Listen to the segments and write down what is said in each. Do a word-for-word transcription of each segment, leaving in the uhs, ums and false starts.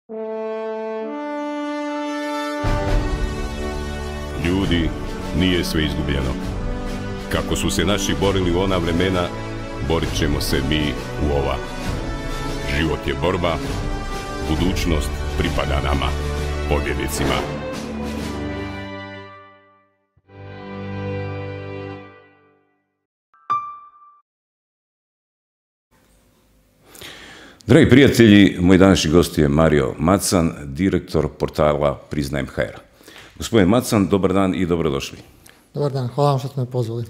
Ljudi, nije sve izgubljeno. Kako su se naši borili u ona vremena, borit ćemo se mi u ova. Život je borba, budućnost pripada nama, pobjednicima. Dragi prijatelji, moj današnji gost je Mario Macan, direktor portala Priznajem ha er. Gospodin Macan, dobar dan i dobrodošli. Dobar dan, hvala vam što ste me pozvali.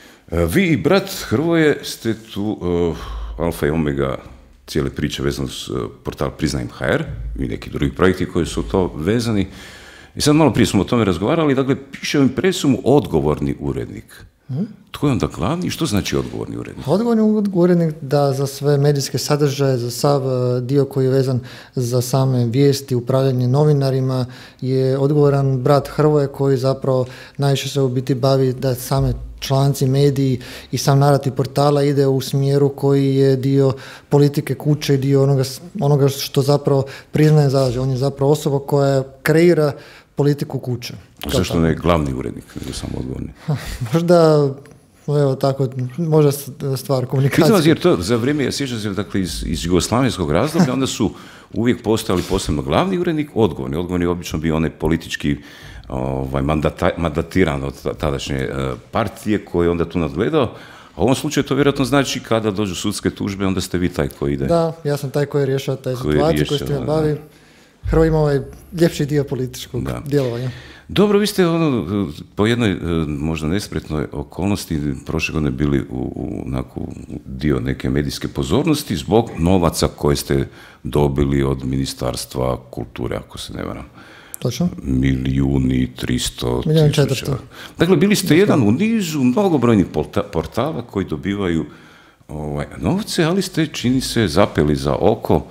Vi i brat Hrvoje ste tu uh, alfa i omega cijele priče vezano s uh, portal Priznajem ha er i neki drugi projekti koji su to vezani. I sad malo prije smo o tome razgovarali, dakle, piše u impresumu odgovorni urednik. Hmm? Tko je onda glavni i što znači odgovorni urednik? Odgovorni urednik da za sve medijske sadržaje, za sav dio koji je vezan za same vijesti, upravljanje novinarima, je odgovoran brat Hrvoje koji zapravo najviše se u biti bavi da same članci, mediji i sam narativ portala ide u smjeru koji je dio politike kuće i dio onoga, onoga što zapravo priznaje zadaće. On je zapravo osoba koja kreira politiku kuće. Zašto ne glavni urednik, nego samo odgovorni? Možda, evo tako, možda stvar komunikacije. Pitam vas, jer to za vrijeme, ja sjećam se, dakle, iz, iz jugoslavenskog razdoblja, onda su uvijek postojali posebno glavni urednik, odgovorni. Odgovorni je obično bio onaj politički ovaj, mandata, mandatiran od tadašnje uh, partije koji je onda tu nadgledao. A u ovom slučaju to vjerojatno znači kada dođu sudske tužbe, onda ste vi taj koji ide. Da, ja sam taj koji rješava taj situaciju, koji ste me bavi. Hrvoj ima ovaj ljepši dio političkog da. djelovanja. Dobro, vi ste ono, po jednoj možda nespretnoj okolnosti prošle godine bili u, u, u dio neke medijske pozornosti zbog novaca koje ste dobili od Ministarstva kulture, ako se ne varam. Točno. Milijuni, tristo, Milijun četvrsto. Dakle, bili ste jedan u nizu mnogobrojnih portala koji dobivaju ovaj, novce, ali ste, čini se, zapeli za oko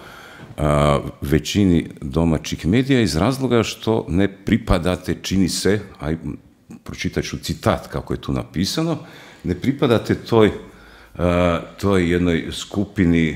a, većini domaćih medija iz razloga što ne pripadate, čini se, aj pročitat ću citat kako je tu napisano, ne pripadate toj, a, toj jednoj skupini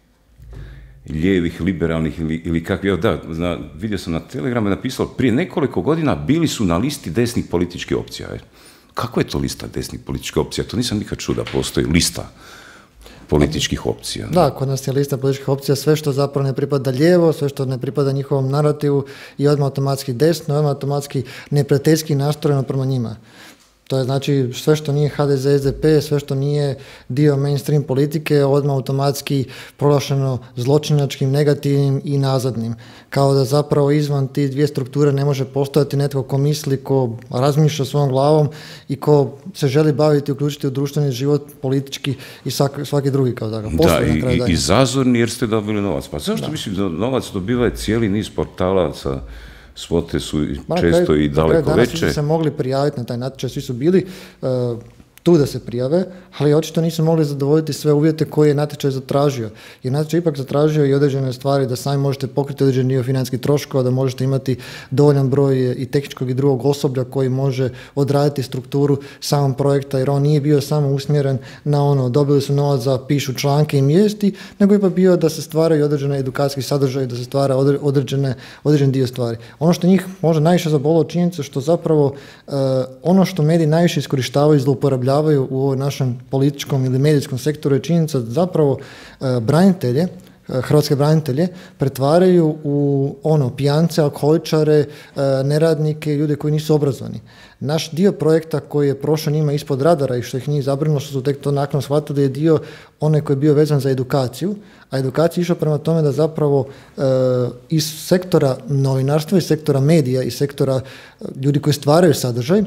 lijevih, liberalnih ili, ili kakvi, evo da, na, vidio sam na Telegramu je napisalo, prije nekoliko godina bili su na listi desnih političkih opcija. Je. Kako je to lista desnih političkih opcija? To nisam nikad čuo da postoji lista političkih opcija. Da, kod nas je lista političkih opcija, sve što zapravo ne pripada lijevo, sve što ne pripada njihovom narativu i odmah automatski desno, odmah automatski neprijateljski nastrojeno prema njima. To je znači sve što nije ha de ze, es de pe, sve što nije dio mainstream politike, odmah automatski proglašeno zločinačkim, negativnim i nazadnim. Kao da zapravo izvan ti dvije strukture ne može postojati netko ko misli, ko razmišlja svojom glavom i ko se želi baviti, uključiti u društveni život, politički i svaki, svaki drugi kao takav. Da, i, i zazorni jer ste dobili novac. Pa zašto da. mislim da novac dobiva cijeli niz portala sa svote su često kraju, i daleko danas veće. Danas se mogli prijaviti na taj natječaj, svi su bili uh, tu da se prijave, ali očito nisu mogli zadovoljiti sve uvjete koje je natječaj zatražio. Jer natječaj ipak zatražio i određene stvari da sami možete pokriti određen dio financijskih troškova, da možete imati dovoljan broj i tehničkog i drugog osoblja koji može odraditi strukturu samog projekta, jer on nije bio samo usmjeren na ono, dobili su novac za pišu članke i mjesti, nego ipak bio da se stvaraju određene edukacijski sadržaj, da se stvara određene, određen dio stvari. Ono što njih možda najviše zabolilo činjenica što zapravo uh, ono što mediji najviše iskorištavaju i zlouporabljavaju u ovoj našem političkom ili medijskom sektoru je činjenica da zapravo e, branitelje, e, hrvatske branitelje pretvaraju u ono pijance, alkoholičare, e, neradnike i ljude koji nisu obrazovani. Naš dio projekta koji je prošao njima ispod radara i što ih nije zabrinulo, što su tek to nakon shvatili, je dio onaj koji je bio vezan za edukaciju, a edukacija je išla prema tome da zapravo e, iz sektora novinarstva, iz sektora medija, iz sektora e, ljudi koji stvaraju sadržaj, e,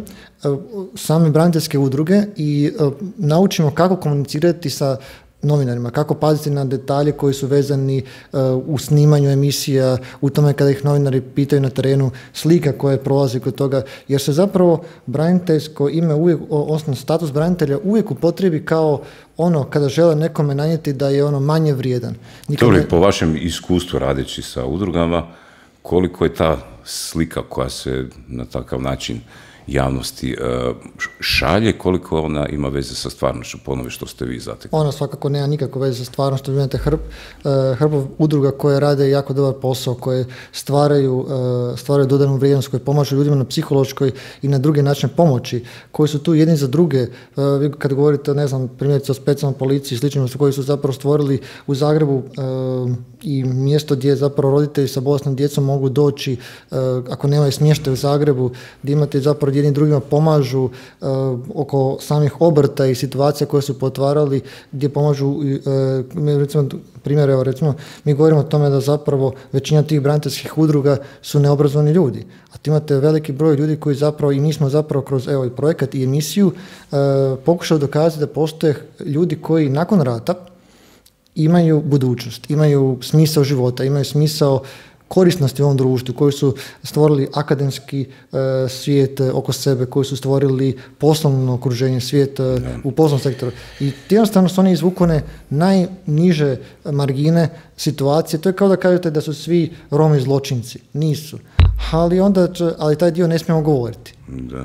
same braniteljske udruge i e, naučimo kako komunicirati sa novinarima, kako paziti na detalje koji su vezani uh, u snimanju emisija, u tome kada ih novinari pitaju na terenu, slika koja prolazi kod toga, jer se zapravo braniteljsko ime uvijek, odnosno status branitelja uvijek upotrebi kao ono kada žele nekome nanijeti da je ono manje vrijedan. Nikada... Dobro, po vašem iskustvu radeći sa udrugama, koliko je ta slika koja se na takav način javnosti šalje, koliko ona ima veze sa stvarnošću, po onome što ste vi zatekli? Ona svakako nema nikakve veze sa stvarnošću. Vi imate hrp, hrp udruga koje rade jako dobar posao, koje stvaraju, stvaraju dodanu vrijednost, koje pomažu ljudima na psihološkoj i na druge načine pomoći, koji su tu jedni za druge. Vi kad govorite, ne znam, primjerice o specijalnoj policiji, slično, koji su zapravo stvorili u Zagrebu i mjesto gdje zapravo roditelji sa bolesnom djecom mogu doći ako nemaju smještaj u Zagrebu, gdje imate zapravo jedni drugima pomažu oko samih obrta i situacija koje su potvarali, gdje pomažu, recimo, primjer, evo, recimo, mi govorimo o tome da zapravo većina tih braniteljskih udruga su neobrazovani ljudi, a tu imate veliki broj ljudi koji zapravo, i mi smo zapravo kroz evo, i projekat i emisiju e, pokušali dokazati da postoje ljudi koji nakon rata imaju budućnost, imaju smisao života, imaju smisao korisnosti u ovom društvu, koji su stvorili akademski e, svijet oko sebe, koji su stvorili poslovno okruženje, svijet e, u poslovnom sektoru. I jednostavno su oni izvukone najniže margine situacije. To je kao da kažete da su svi Romi zločinci. Nisu. Ali onda, ali taj dio ne smijemo govoriti. Da.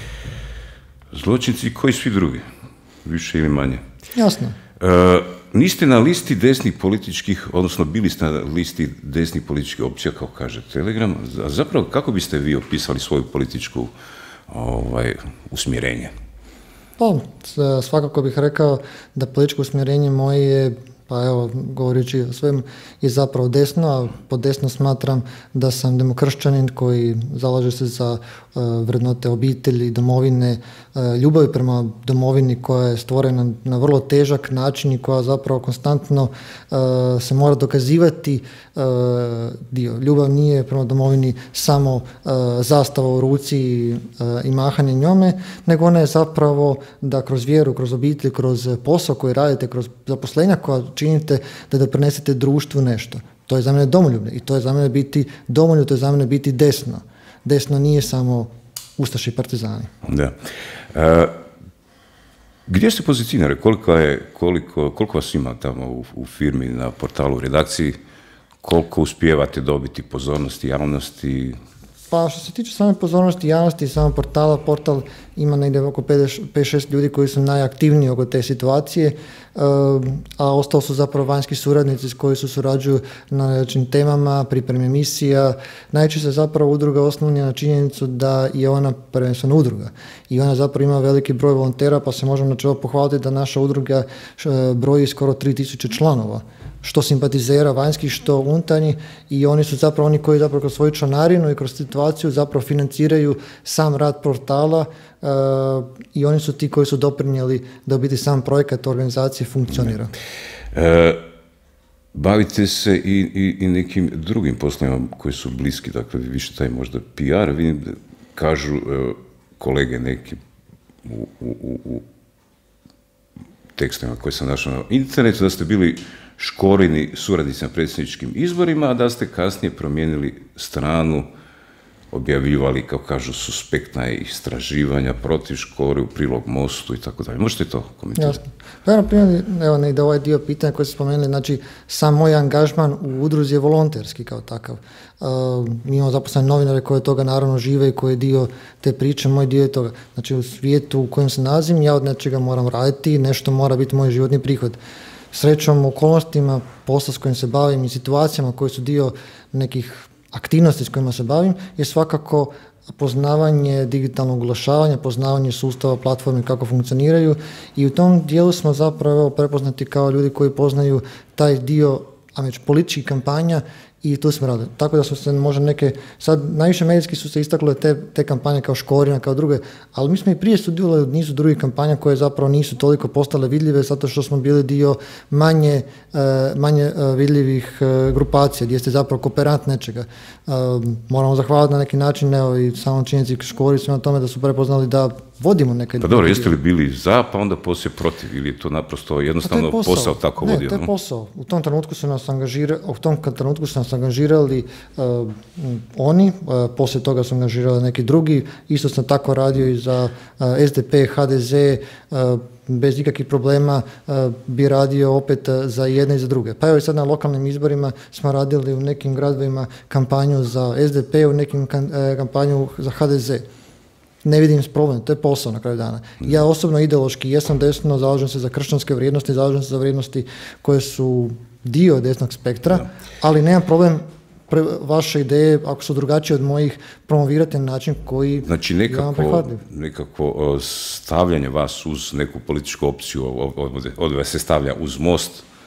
Zločinci koji svi drugi, više ili manje. Jasno. E, niste na listi desnih političkih, odnosno bili ste na listi desnih političkih opcija, kao kaže Telegram. A zapravo, kako biste vi opisali svoju političku ovaj, usmjerenje? Pa, svakako bih rekao da političko usmjerenje moje je, pa evo, govoreći o svem, je zapravo desno, a pod desno smatram da sam demokršćanin koji zalaže se za uh, vrednote obitelji, domovine, uh, ljubavi prema domovini koja je stvorena na vrlo težak način i koja zapravo konstantno uh, se mora dokazivati uh, dio. Ljubav nije prema domovini samo uh, zastava u ruci i, uh, i mahanje njome, nego ona je zapravo da kroz vjeru, kroz obitelj, kroz posao koji radite, kroz zaposlenja koja činite, da doprinesete društvu nešto. To je za mene domoljublje i to je za mene biti domoljub, to je za mene biti desno. Desno nije samo ustaši i partizani. Da. E, gdje ste pozicionirani? Koliko, je, koliko, koliko vas ima tamo u, u firmi, na portalu, u redakciji? Koliko uspijevate dobiti pozornosti javnosti? Pa što se tiče same pozornosti javnosti i samog portala, portal ima negdje oko pet šest ljudi koji su najaktivniji oko te situacije, a ostalo su zapravo vanjski suradnici koji su surađuju na različitim temama, pripremi emisija. Najčešće se zapravo udruga oslanja na činjenicu da je ona prvenstveno udruga i ona zapravo ima veliki broj volontera, pa se možemo načelo pohvaliti da naša udruga broji skoro tri tisuće članova, što simpatizera vanjskih, što unutarnjih, i oni su zapravo oni koji zapravo kroz svoju članarinu i kroz situaciju zapravo financiraju sam rad portala uh, i oni su ti koji su doprinijeli da u biti sam projekat organizacije funkcionira. E, bavite se i, i, i nekim drugim poslovima koji su bliski, dakle više taj možda P R, vidim, kažu uh, kolege neki u, u, u tekstovima koje sam našao na internetu da ste bili Škorini suradnici na predsjedničkim izborima, a da ste kasnije promijenili stranu, objavljivali, kao kažu, suspektna istraživanja protiv Škori, u prilog Mostu i tako dalje. Možete to komentirati? Jasno. Pa na primjer, evo negdje ovaj dio pitanja koje ste spomenuli, znači sam moj angažman u udruzi je volonterski kao takav. Uh, mi imamo zaposlene novinare koji od toga naravno žive i koji je dio te priče, moj dio je toga. Znači u svijetu u kojem se nalazim, ja od nečega moram raditi, nešto mora biti moj životni prihod. Srećom, okolnostima, posla s kojim se bavim i situacijama koje su dio nekih aktivnosti s kojima se bavim, je svakako poznavanje digitalnog oglašavanja, poznavanje sustava, platforme, kako funkcioniraju, i u tom dijelu smo zapravo prepoznati kao ljudi koji poznaju taj dio, a već političkih kampanja, i tu smo radili. Tako da su se možda neke, sad najviše medijski su se istakle te, te kampanje kao Škorina, kao druge, ali mi smo i prije sudjelovali u nizu drugih kampanja koje zapravo nisu toliko postale vidljive zato što smo bili dio manje, manje vidljivih grupacija gdje ste zapravo kooperant nečega. Moramo zahvaliti na neki način, evo, i samom činjenici Škori su na tome da su prepoznali da vodimo neke... Pa dobro, jeste li bili za, pa onda poslije protiv, ili je to naprosto jednostavno to posao. posao tako ne, vodio? Ne, to je posao. U tom trenutku su nas angažirali, u tom trenutku su nas angažirali uh, oni, uh, poslije toga su angažirali neki drugi, isto sam tako radio i za uh, S D P, H D Z, uh, bez ikakvih problema uh, bi radio opet uh, za jedne i za druge. Pa evo i sad na lokalnim izborima smo radili u nekim gradovima kampanju za S D P, u nekim kan, uh, kampanju za H D Z. ne vidim problem, to je posao na kraju dana. Ja osobno ideološki jesam desno, zalažem se za kršćanske vrijednosti, zalažem se za vrijednosti koje su dio desnog spektra, da. Ali nemam problem pre, vaše ideje, ako su drugačije od mojih, promovirati na način koji znači, nekako, nekako stavljanje vas uz neku političku opciju, od vas se stavlja uz Most,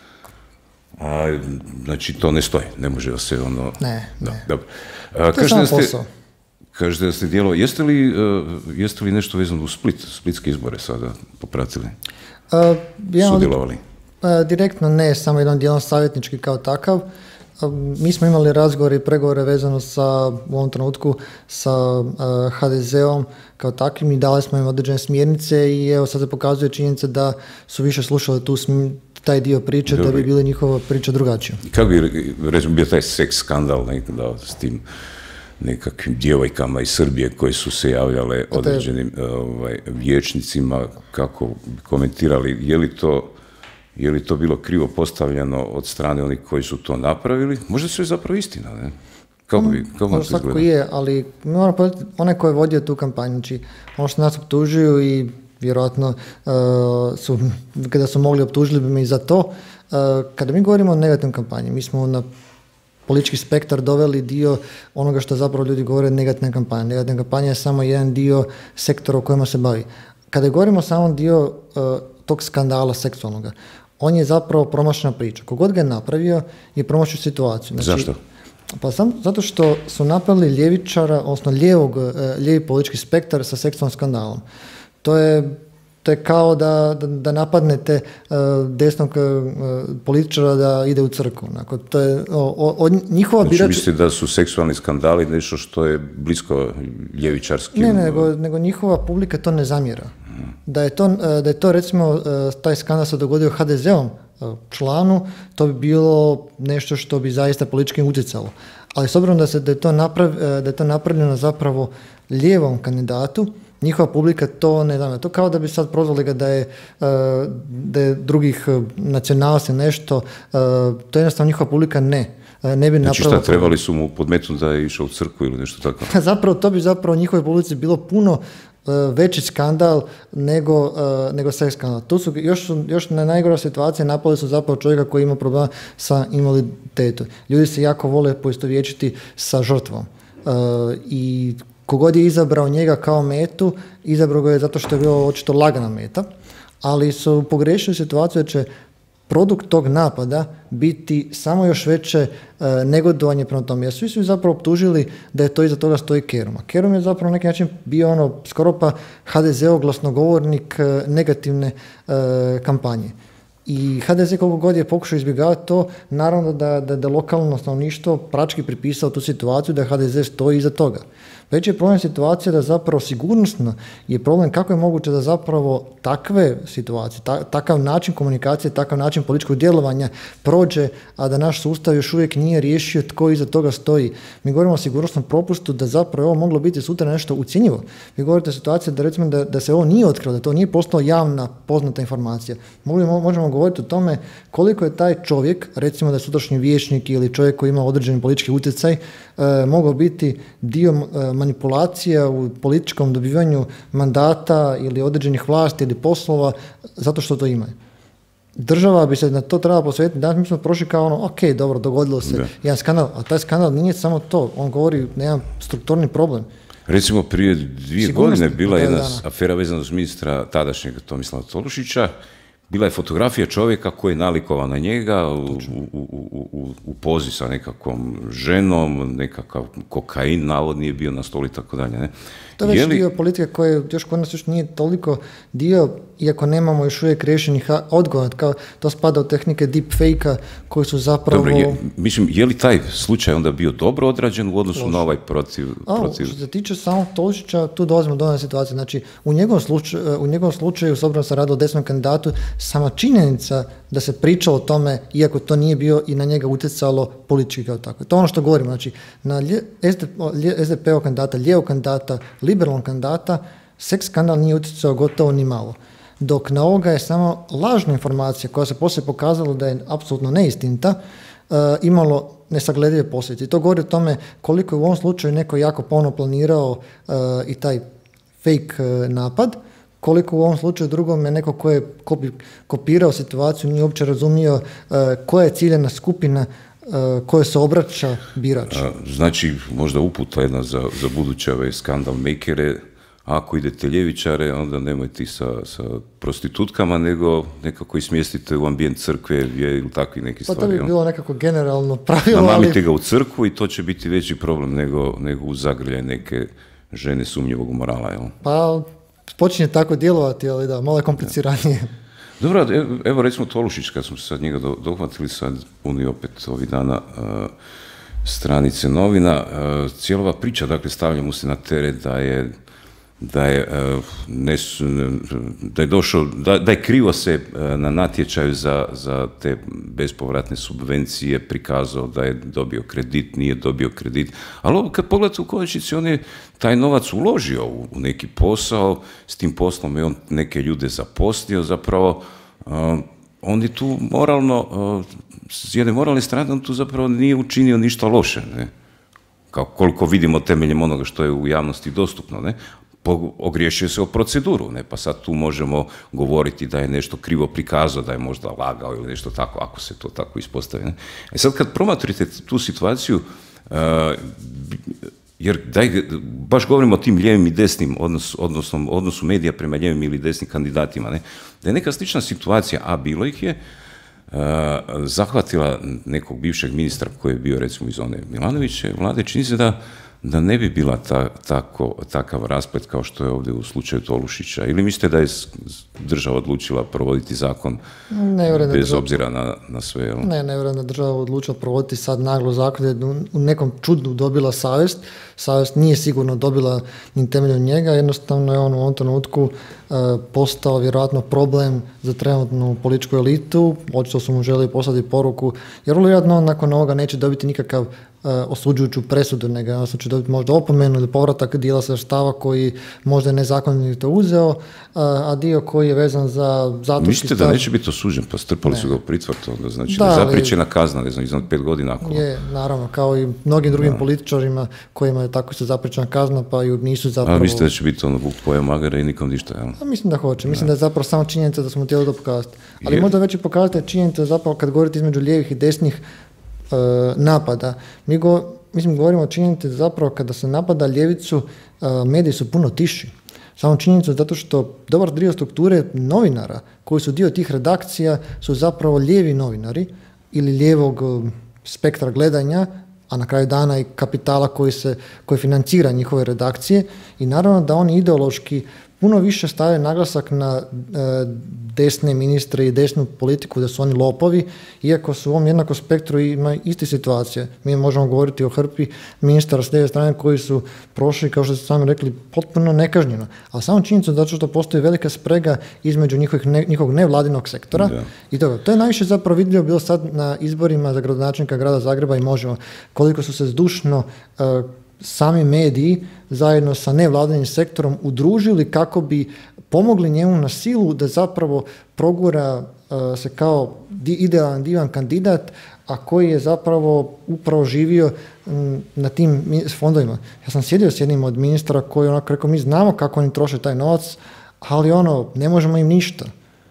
a, znači to ne stoji, ne može se ono... Ne, da, ne. Dobro. A, to je samo posao. Kažete da ste djelo, jeste li, uh, jeste li nešto vezano u Split, splitske izbore sada popratili, uh, ja, sudjelovali? Uh, direktno ne, samo jedan dijelom savjetnički kao takav. Uh, mi smo imali razgovore i pregovore vezano sa, u ovom trenutku sa uh, ha de zeom kao takvim i dali smo im određene smjernice i evo sad se pokazuje činjenica da su više slušali tu sm- taj dio priče. Dobre. Da bi bili njihova priča drugačija. Kako bi, recimo, bio taj seks skandal nekada s tim nekakvim djevojkama iz Srbije koje su se javljale određenim ovaj, vijećnicima, kako bi komentirali, je li to, je li to bilo krivo postavljeno od strane onih koji su to napravili? Možda sve je zapravo istina, ne? Kako bi, kako vam se izgleda? je, ali moram povedati, onaj koji je vodio tu kampanju, znači, ono što nas optužuju i vjerojatno uh, su, kada su mogli optužili bi me i za to, uh, kada mi govorimo o negativnoj kampanji, mi smo na politički spektar doveli dio onoga što zapravo ljudi govore negativna kampanja. Negativna kampanja je samo jedan dio sektora u kojima se bavi. Kada govorimo o samom dio uh, tog skandala seksualnoga, on je zapravo promašena priča. Kogod ga je napravio je promašio situaciju. Znači, zašto? Pa sam, zato što su napravili ljevičara, odnosno lijevog, uh, lijevi politički spektar sa seksualnim skandalom. To je To je kao da, da, da napadnete uh, desnog uh, političara da ide u crkvu. Dakle, to je o, o, njihova znači, birača... mislite da su seksualni skandali nešto što je blisko ljevičarskim... Ne, ne nego, nego njihova publika to ne zamjera. Hmm. Da, je to, da je to recimo taj skandal se dogodio ha de zeom članu, to bi bilo nešto što bi zaista politički utjecalo. Ali s obzirom da, se, da, je to naprav, da je to napravljeno zapravo lijevom kandidatu, njihova publika to ne znam, to kao da bi sad prozvali ga da je, da je drugih nacionalnosti nešto, to jednostavno njihova publika ne. Ne bi znači šta, trebali su mu podmetnuti da je išao u crkvu ili nešto tako? Zapravo, to bi zapravo njihovoj publici bilo puno veći skandal nego, nego seks skandal. Tu su još, još na najgora situacija, napali su zapravo čovjeka koji ima problema sa invaliditetom. Ljudi se jako vole poistovjećiti sa žrtvom. I kogod je izabrao njega kao metu, izabrao ga je zato što je bio očito lagana meta, ali su pogriješili situaciju da će produkt tog napada biti samo još veće e, negodovanje prema tome. Jer svi su zapravo optužili da je to iza toga stoji Kerum. A Kerum je zapravo na neki način bio ono skoro pa ha de zeov glasnogovornik e, negativne e, kampanje. I ha de ze koliko god je pokušao izbjegavati to, naravno da, da, da lokalno stanovništvo prački pripisao tu situaciju da ha de ze stoji iza toga. Već je problem situacija da zapravo sigurnosno je problem kako je moguće da zapravo takve situacije, ta, takav način komunikacije, takav način političkog djelovanja prođe, a da naš sustav još uvijek nije riješio tko iza toga stoji. Mi govorimo o sigurnosnom propustu da zapravo ovo moglo biti sutra nešto ucjenjivo. Vi govorite o situaciji da recimo da, da se ovo nije otkrilo, da to nije postalo javna poznata informacija. Možemo, možemo govoriti o tome koliko je taj čovjek, recimo da je sutrašnji vijećnik ili čovjek koji ima određeni politički utjecaj, e, mogao biti dio e, manipulacija u političkom dobivanju mandata ili određenih vlasti ili poslova zato što to imaju. Država bi se na to trebala posvetiti. Danas mi smo prošli kao ono, ok, dobro, dogodilo se da. jedan skandal, a taj skandal nije samo to, on govori na jedan strukturni problem. Recimo prije dvije Sigurnosti, godine bila jedna dana. afera vezana uz ministra tadašnjeg Tomislava Tolušića. Bila je fotografija čovjeka koji je nalikovan na njega u, u, u, u, u pozi sa nekakvom ženom, nekakav kokain navodni je bio na stolu i tako dalje. Ne? To je već li... dio politike koje još kod nas još nije toliko dio, iako nemamo još uvijek rješenih odgovora, kao to spada u tehnike deepfake-a koji su zapravo... Dobro, je, mislim, je li taj slučaj onda bio dobro odrađen u odnosu Loš. na ovaj protiv... A, protiv... Što se tiče samog Tolušića, tu dolazimo do one situacije. Znači, u njegovom slučaju, u njegovom slučaju s obzirom se radi o desnom kandidatu, sama činjenica da se pričalo o tome, iako to nije bio i na njega utjecalo politički kao tako. To je ono što govorimo. Znači, na es de pe-ov kandidata, lijevog kandidata, liberalnog kandidata, seks skandal nije utjecao gotovo ni malo. Dok na ovoga je samo lažna informacija koja se poslije pokazala da je apsolutno neistinita, uh, imalo nesagledive posljedice. I to govori o tome koliko je u ovom slučaju neko jako puno planirao uh, i taj fake napad, koliko u ovom slučaju drugom je neko ko je kopi, kopirao situaciju, nije uopće razumio uh, koja je ciljena skupina uh, koje se obraća birač. A, znači, možda uputa jedna za, za buduće ove skandal makere, ako idete ljevičare, onda nemojte ti sa, sa prostitutkama, nego nekako ismjestite u ambijent crkve ili takvi neki stvari. Pa to bi bilo nekako generalno pravilo, namamite ali... ga u crkvu i to će biti veći problem nego, nego u zagrljaj neke žene sumnjivog morala, jel? Pa počinje tako djelovati, ali da, malo je kompliciranije. Dobro, evo recimo Tolušić, kad smo se sad njega dohvatili, sad puni opet ovih dana uh, stranice novina, uh, cijelova priča, dakle, stavlja mu se na teret da je da je, uh, ne, da je došao, da, da je krivo se uh, na natječaju za, za te bespovratne subvencije prikazao da je dobio kredit, nije dobio kredit, ali ovo kad pogledate u konačnici, on je taj novac uložio u, u neki posao, s tim poslom je on neke ljude zaposlio, zapravo uh, on je tu moralno, uh, s jedne moralne strane, on tu zapravo nije učinio ništa loše, ne? Kao koliko vidimo temeljem onoga što je u javnosti dostupno, ne? Ogriješio se o proceduru, ne? Pa sad tu možemo govoriti da je nešto krivo prikazao, da je možda lagao ili nešto tako, ako se to tako ispostavi. Ne? E sad kad promatrite tu situaciju, uh, jer daj, baš govorimo o tim lijevim i desnim, odnos, odnosno odnosu medija prema lijevim ili desnim kandidatima, ne? Da je neka slična situacija, a bilo ih je, uh, zahvatila nekog bivšeg ministra koji je bio recimo iz one Milanoviće vlade, čini se da da ne bi bila ta, tako, takav rasplet kao što je ovdje u slučaju Tolušića? Ili mislite da je država odlučila provoditi zakon ne, bez država, obzira na, na sve? Jel? Ne, ne vjerujem da država odlučila provoditi sad naglo zakon, jer u nekom čudu dobila savjest. Savjest nije sigurno dobila ni temeljem njega, jednostavno je on u ovom trenutku uh, postao vjerojatno problem za trenutnu političku elitu, očito su mu želi poslati poruku, jer vjerojatno nakon ovoga neće dobiti nikakav uh, osuđujuću presudu, nego jednostavno će dobiti možda opomenu ili povratak dijela sredstava koji možda je nezakonito uzeo, uh, a dio koji je vezan za zatvorski Mislite staž. Da neće biti osuđen, pa strpali ne. su ga u pritvor, onda znači da, da je zapriječena kazna, ne znam, iznad pet godina. Ako... Je, naravno, kao i mnogim drugim da. političarima kojima je tako se zapriječena kazna, pa ju nisu zapravo... A mislite da će biti ono Vuk Poja Magara i nikom ništa, jel? A mislim da hoće, mislim da je zapravo samo činjenica da smo htjeli to pokazati. Ali je. možda već i pokazati činjenica zapravo kad govorite između lijevih i desnih uh, napada. Mi go, mislim govorimo o činjenici da zapravo kada se napada ljevicu, uh, mediji su puno tiši. Samo činjenica zato što dobar dio strukture novinara koji su dio tih redakcija su zapravo lijevi novinari ili lijevog uh, spektra gledanja, a na kraju dana i kapitala koji, se, koji financira njihove redakcije i naravno da oni ideološki puno više stavljaju naglasak na e, desne ministre i desnu politiku, da su oni lopovi, iako su u ovom jednako spektru ima iste situacije. Mi možemo govoriti o hrpi ministara s lijeve strane koji su prošli, kao što ste sami rekli, potpuno nekažnjeno. Ali samo činjenica zato što postoji velika sprega između njihovih ne, njihovog nevladinog sektora da. i toga. To je najviše zapravo vidljivo bilo sad na izborima za gradonačelnika grada Zagreba i Možemo, koliko su se zdušno e, sami mediji zajedno sa nevladinim sektorom udružili kako bi pomogli njemu na silu da zapravo progura uh, se kao di, idealan divan kandidat, a koji je zapravo upravo živio m, na tim fondovima. Ja sam sjedio s jednim od ministra koji onako rekao, mi znamo kako oni troše taj novac, ali ono, ne možemo im ništa.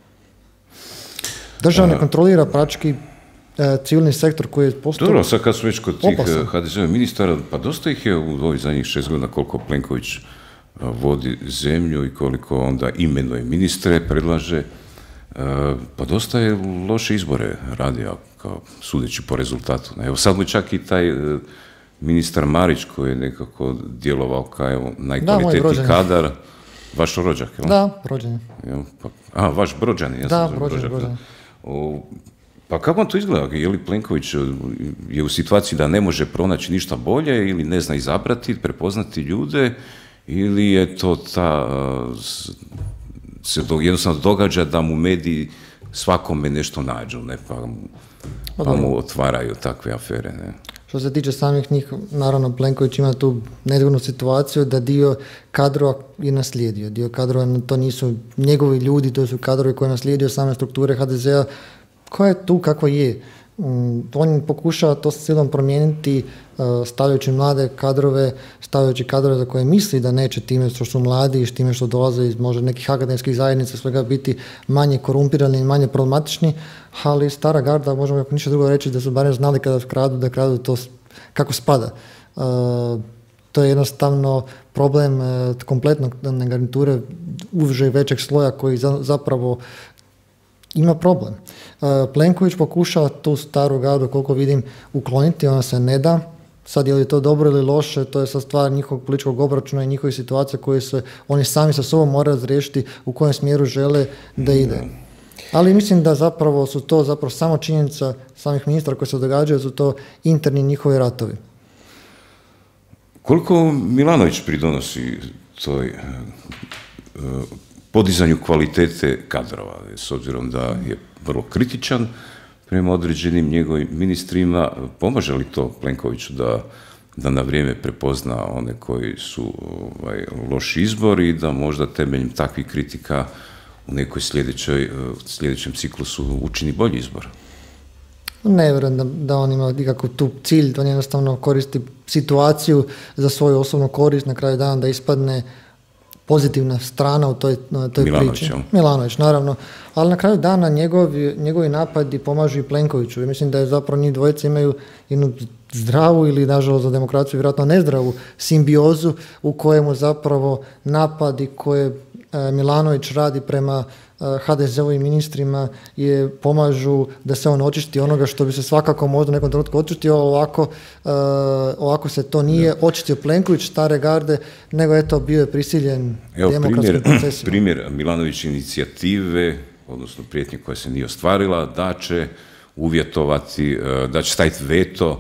Država ne kontrolira praktički civilni sektor koji je postao... Dobro, sad kad su već kod tih ha de ze ministara, pa dosta ih je u ovih zadnjih šest godina koliko Plenković vodi zemlju i koliko onda imenuje ministre, predlaže, pa dosta je loše izbore radio, kao sudeći po rezultatu. Evo sad mu čak i taj ministar Marić koji je nekako djelovao kao najkvalitetniji kadar, vaš rođak, jel? Da, rođen. Pa, a, vaš Brođani, ja da, sam Brođan, rođak. Brođan. O, pa kako vam to izgleda? Je li Plenković je u situaciji da ne može pronaći ništa bolje ili ne zna izabrati, prepoznati ljude ili je to ta, se do, jednostavno događa da mu mediji svakome nešto nađu, ne, pa, pa mu otvaraju takve afere, ne? Što se tiče samih njih, naravno Plenković ima tu nedavnu situaciju da dio kadrova je naslijedio. Dio kadrova to nisu njegovi ljudi, to su kadrovi koje je naslijedio same strukture ha de zea, koja je tu kako je. On pokušava to silom promijeniti stavljajući mlade kadrove, stavljajući kadrove za koje misli da neće time što su mladi i time što dolaze iz možda nekih akademskih zajednica svega biti manje korumpirani i manje problematični, ali stara garda, možemo ako ništa drugo reći, da su barem znali kada kradu, da kradu to kako spada. To je jednostavno problem kompletnog garniture uže većeg sloja koji zapravo ima problem. Plenković pokušava tu staru gardu, koliko vidim, ukloniti, ona se ne da. Sad je li to dobro ili loše, to je sad stvar njihovog političkog obračuna i njihovih situacija koje se oni sami sa sobom moraju razriješiti u kojem smjeru žele da ide. Ali mislim da zapravo su to zapravo samo činjenica samih ministara koji se događaju, su to interni njihovi ratovi. Koliko Milanović pridonosi toj uh, podizanju kvalitete kadrova, s obzirom da je vrlo kritičan prema određenim njegovim ministrima, pomaže li to Plenkoviću da, da na vrijeme prepozna one koji su ovaj, loš izbor i da možda temeljem takvih kritika u nekoj sljedećoj, sljedećem ciklusu učini bolji izbor? Ne vjerujem da, da on ima nikakav tu cilj, on jednostavno koristi situaciju za svoju osobnu korist, na kraju dana da ispadne pozitivna strana u toj, toj Milanović, priči. Milanović, naravno. Ali na kraju dana njegovi, njegovi napadi pomažu i Plenkoviću. I mislim da je zapravo njih dvojica imaju jednu zdravu ili, nažalost, za demokraciju vjerojatno nezdravu simbiozu u kojemu zapravo napadi koje Milanović radi prema ha de ze-ovim ministrima je pomažu da se on očisti onoga što bi se svakako možda u nekom trenutku očistio, ovako, uh, ovako se to nije očistio Plenković stare garde, nego eto bio je prisiljen Evo, demokratskim primjer, procesima. Primjer Milanović inicijative, odnosno prijetnje koja se nije ostvarila, da će uvjetovati, uh, da će staviti veto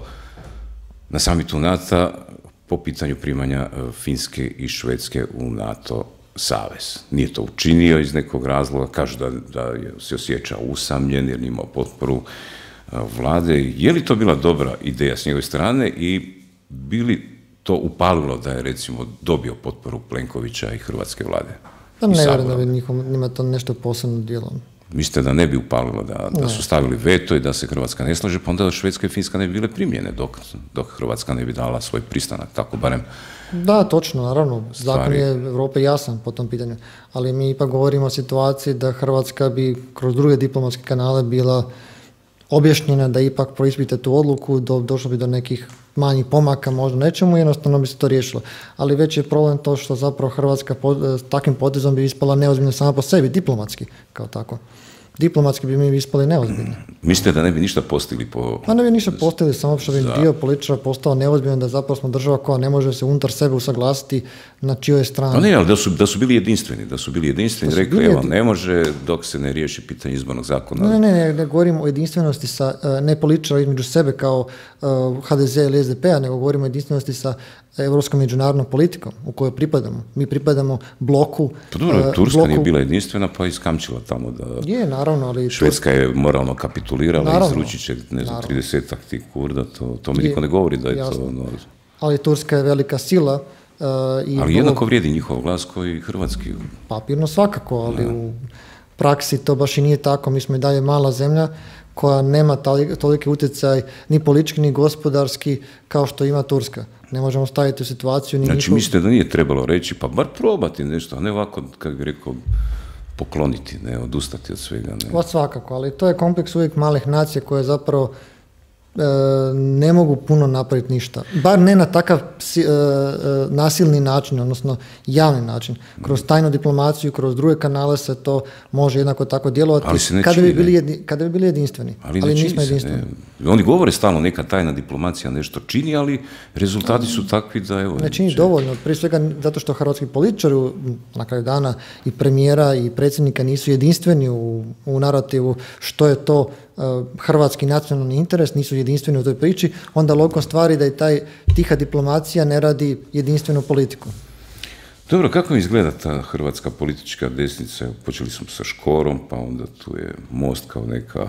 na samitu NATO po pitanju primanja uh, Finske i Švedske u NATO savez. Nije to učinio iz nekog razloga, kaže da, da je, se osjeća usamljen jer imao potporu a, vlade. Je li to bila dobra ideja s njegove strane i bi li to upalilo da je recimo dobio potporu Plenkovića i hrvatske vlade? Pa ne vjerujem da bi njima to nešto posebno djelo. Mislite da ne bi upalilo, da, da su stavili veto i da se Hrvatska ne slaže, pa onda Švedska i Finska ne bi bile primljene dok, dok Hrvatska ne bi dala svoj pristanak, tako barem. Da, točno, naravno. Zakon je Europe jasan po tom pitanju, ali mi ipak govorimo o situaciji da Hrvatska bi kroz druge diplomatske kanale bila objašnjena da ipak proispite tu odluku, do, došlo bi do nekih manjih pomaka, možda nečemu, jednostavno bi se to riješilo. Ali već je problem to što zapravo Hrvatska pod, takvim potezom bi ispala neozbiljna sama po sebi, diplomatski, kao tako. Diplomatski bi mi ispali neozbiljni. Mislite da ne bi ništa postigli po... Pa ne bi ništa postigli, samo što bi za... dio političara postao neozbiljan, da zapravo smo država koja ne može se unutar sebe usaglasiti na čijoj strani. Pa ne, ali da su, da su bili jedinstveni, da su bili jedinstveni, da rekli, evo, ne može dok se ne riješi pitanje izbornog zakona. Ne, ne, ne, ne govorimo o jedinstvenosti sa, ne političara između sebe kao uh, ha de ze ili es de pe-a, nego govorimo o jedinstvenosti sa europskom međunarodnom politikom u kojoj pripadamo. Mi pripadamo bloku... Pa dobro, Turska bloku... nije bila jedinstvena pa iskamčila tamo da... Je, naravno, ali... Švedska je moralno kapitulirala, naravno, izručit će, ne znam, naravno. tridesetak tih Kurda, to, to mi niko ne govori da je jasno. To... No... Ali Turska je velika sila. Uh, i ali jednako vrijedi njihov glas koji hrvatski. Papirno svakako, ali da. U praksi to baš i nije tako. Mi smo i dalje mala zemlja koja nema toliki utjecaj ni politički ni gospodarski kao što ima Turska. Ne možemo staviti u situaciju... Ni znači njihov... mislite da nije trebalo reći, pa bar probati nešto, a ne ovako, kako bi rekao, pokloniti, ne, odustati od svega. Ne. Pa svakako, ali to je kompleks uvijek malih nacija koje zapravo e, ne mogu puno napraviti ništa. Bar ne na takav e, e, nasilni način, odnosno javni način. Kroz tajnu diplomaciju, kroz druge kanale se to može jednako tako djelovati. Ali se ne kada, čini, bi bili jedni, kada bi bili jedinstveni. Ali, ali nismo se, jedinstveni. Ne. Oni govore stalno neka tajna diplomacija nešto čini, ali rezultati su takvi da... Evo, ne čini će... dovoljno. Prije svega zato što hrvatski političari na kraju dana i premijera i predsjednika nisu jedinstveni u, u narativu što je to hrvatski nacionalni interes, nisu jedinstveni u toj priči, onda logika stvari da i taj tiha diplomacija ne radi jedinstvenu politiku. Dobro, kako izgleda ta hrvatska politička desnica? Počeli smo sa Škorom, pa onda tu je Most kao neka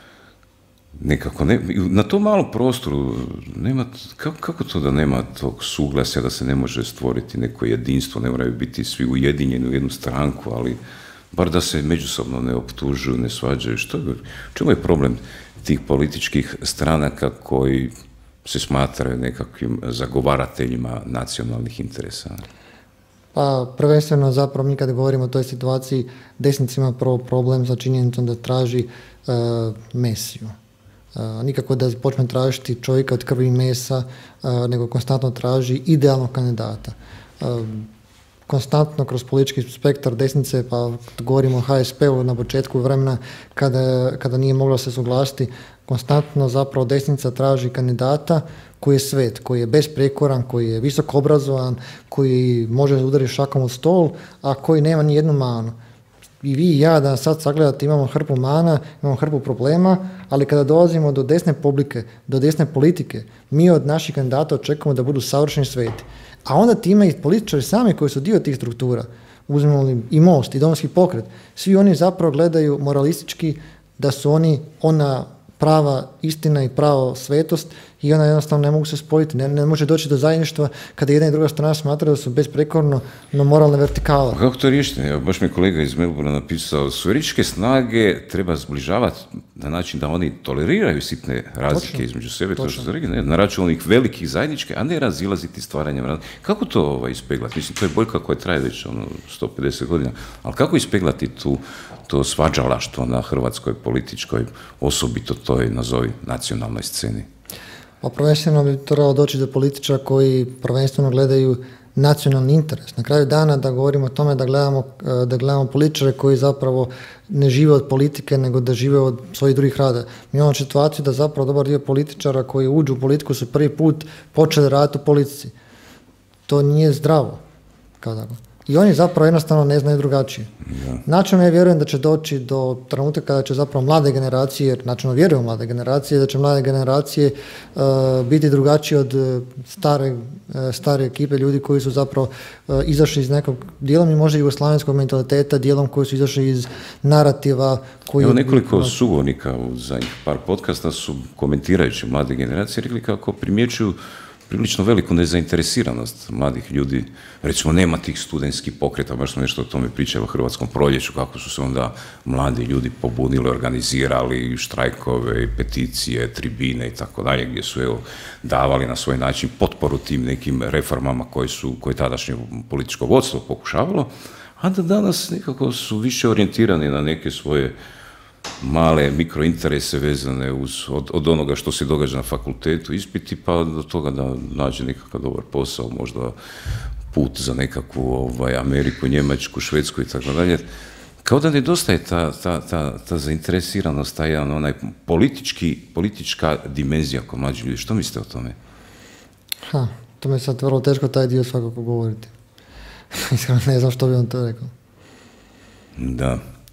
nekako, ne, na tom malom prostoru nema, kako, kako to da nema tog suglasja, da se ne može stvoriti neko jedinstvo, ne moraju biti svi ujedinjeni u jednu stranku, ali bar da se međusobno ne optužuju, ne svađaju. Što, čemu je problem tih političkih stranaka koji se smatraju nekakvim zagovarateljima nacionalnih interesa? Pa prvenstveno zapravo mi kada govorimo o toj situaciji, desnica ima prvo problem sa činjenicom da traži uh, mesiju. Uh, nikako da počne tražiti čovjeka od krvi i mesa, uh, nego konstantno traži idealnog kandidata. Uh, konstantno kroz politički spektar desnice, pa govorimo o ha es pe-u na početku vremena kada, kada nije mogla se suglasiti, konstantno zapravo desnica traži kandidata koji je svet, koji je besprijekoran, koji je visoko obrazovan, koji može udariti šakom od stol, a koji nema ni jednu manu. I vi i ja da sad sagledate imamo hrpu mana, imamo hrpu problema, ali kada dolazimo do desne publike, do desne politike, mi od naših kandidata očekujemo da budu savršeni sveti. A onda time i političari sami koji su dio tih struktura, uzmemo li i Most, i Domovinski pokret, svi oni zapravo gledaju moralistički da su oni ona prava istina i pravo svetost i ona jednostavno ne mogu se spojiti, ne, ne može doći do zajedništva kada jedna i druga strana smatraju da su besprekorno no moralne vertikala. Kako to riješiti? Evo, baš mi kolega iz Melbourna napisao, suverenističke snage treba zbližavati na način da oni toleriraju sitne razlike točno, između sebe, to što ne, na račun onih velikih zajedničke, a ne razilaziti stvaranjem razlike. Kako to ovaj, ispeglati? Mislim, to je boljka koja traje već ono, sto pedeset godina, ali kako ispeglati tu to svađalaštvo na hrvatskoj političkoj, osobito toj, nazovi, nacionalnoj sceni? Pa prvenstveno bi trebalo doći do političara koji prvenstveno gledaju nacionalni interes. Na kraju dana da govorimo o tome da gledamo, da gledamo političare koji zapravo ne žive od politike, nego da žive od svojih drugih rada. Mi imamo situaciju da zapravo dobar dio političara koji uđu u politiku su prvi put počeli raditi u politici. To nije zdravo. Kao tako. I oni zapravo jednostavno ne znaju drugačije. Ja. Načelno ja vjerujem da će doći do trenutka kada će zapravo mlade generacije, jer načelno vjerujem u mlade generacije, da će mlade generacije uh, biti drugačije od uh, stare, uh, stare ekipe ljudi koji su zapravo uh, izašli iz nekog, dijelom i možda jugoslavenskog mentaliteta, dijelom koji su izašli iz narativa. Koji Evo nekoliko je, sugovornika u zadnjih par podcasta su komentirajući mlade generacije rekli kako primjećuju prilično veliku nezainteresiranost mladih ljudi. Recimo, nema tih studentskih pokreta, baš smo nešto o tome pričali u Hrvatskom proljeću, kako su se onda mladi ljudi pobunili, organizirali štrajkove, peticije, tribine i tako dalje, gdje su evo, davali na svoj način potporu tim nekim reformama koje su, koje tadašnje političko vodstvo pokušavalo, a da danas nekako su više orijentirani na neke svoje male mikrointerese vezane uz, od, od onoga što se događa na fakultetu, ispiti, pa do toga da nađe nekakav dobar posao, možda put za nekakvu ovaj, Ameriku, Njemačku, Švedsku i tako dalje. Kao da nedostaje ta, ta, ta, ta zainteresiranost, ta jedan onaj politički, politička dimenzija kod mlađih ljudi. Što mislite o tome? Ha, to mi je sad vrlo teško taj dio svakako govoriti. Iskreno ne znam što bi on to rekao. Da.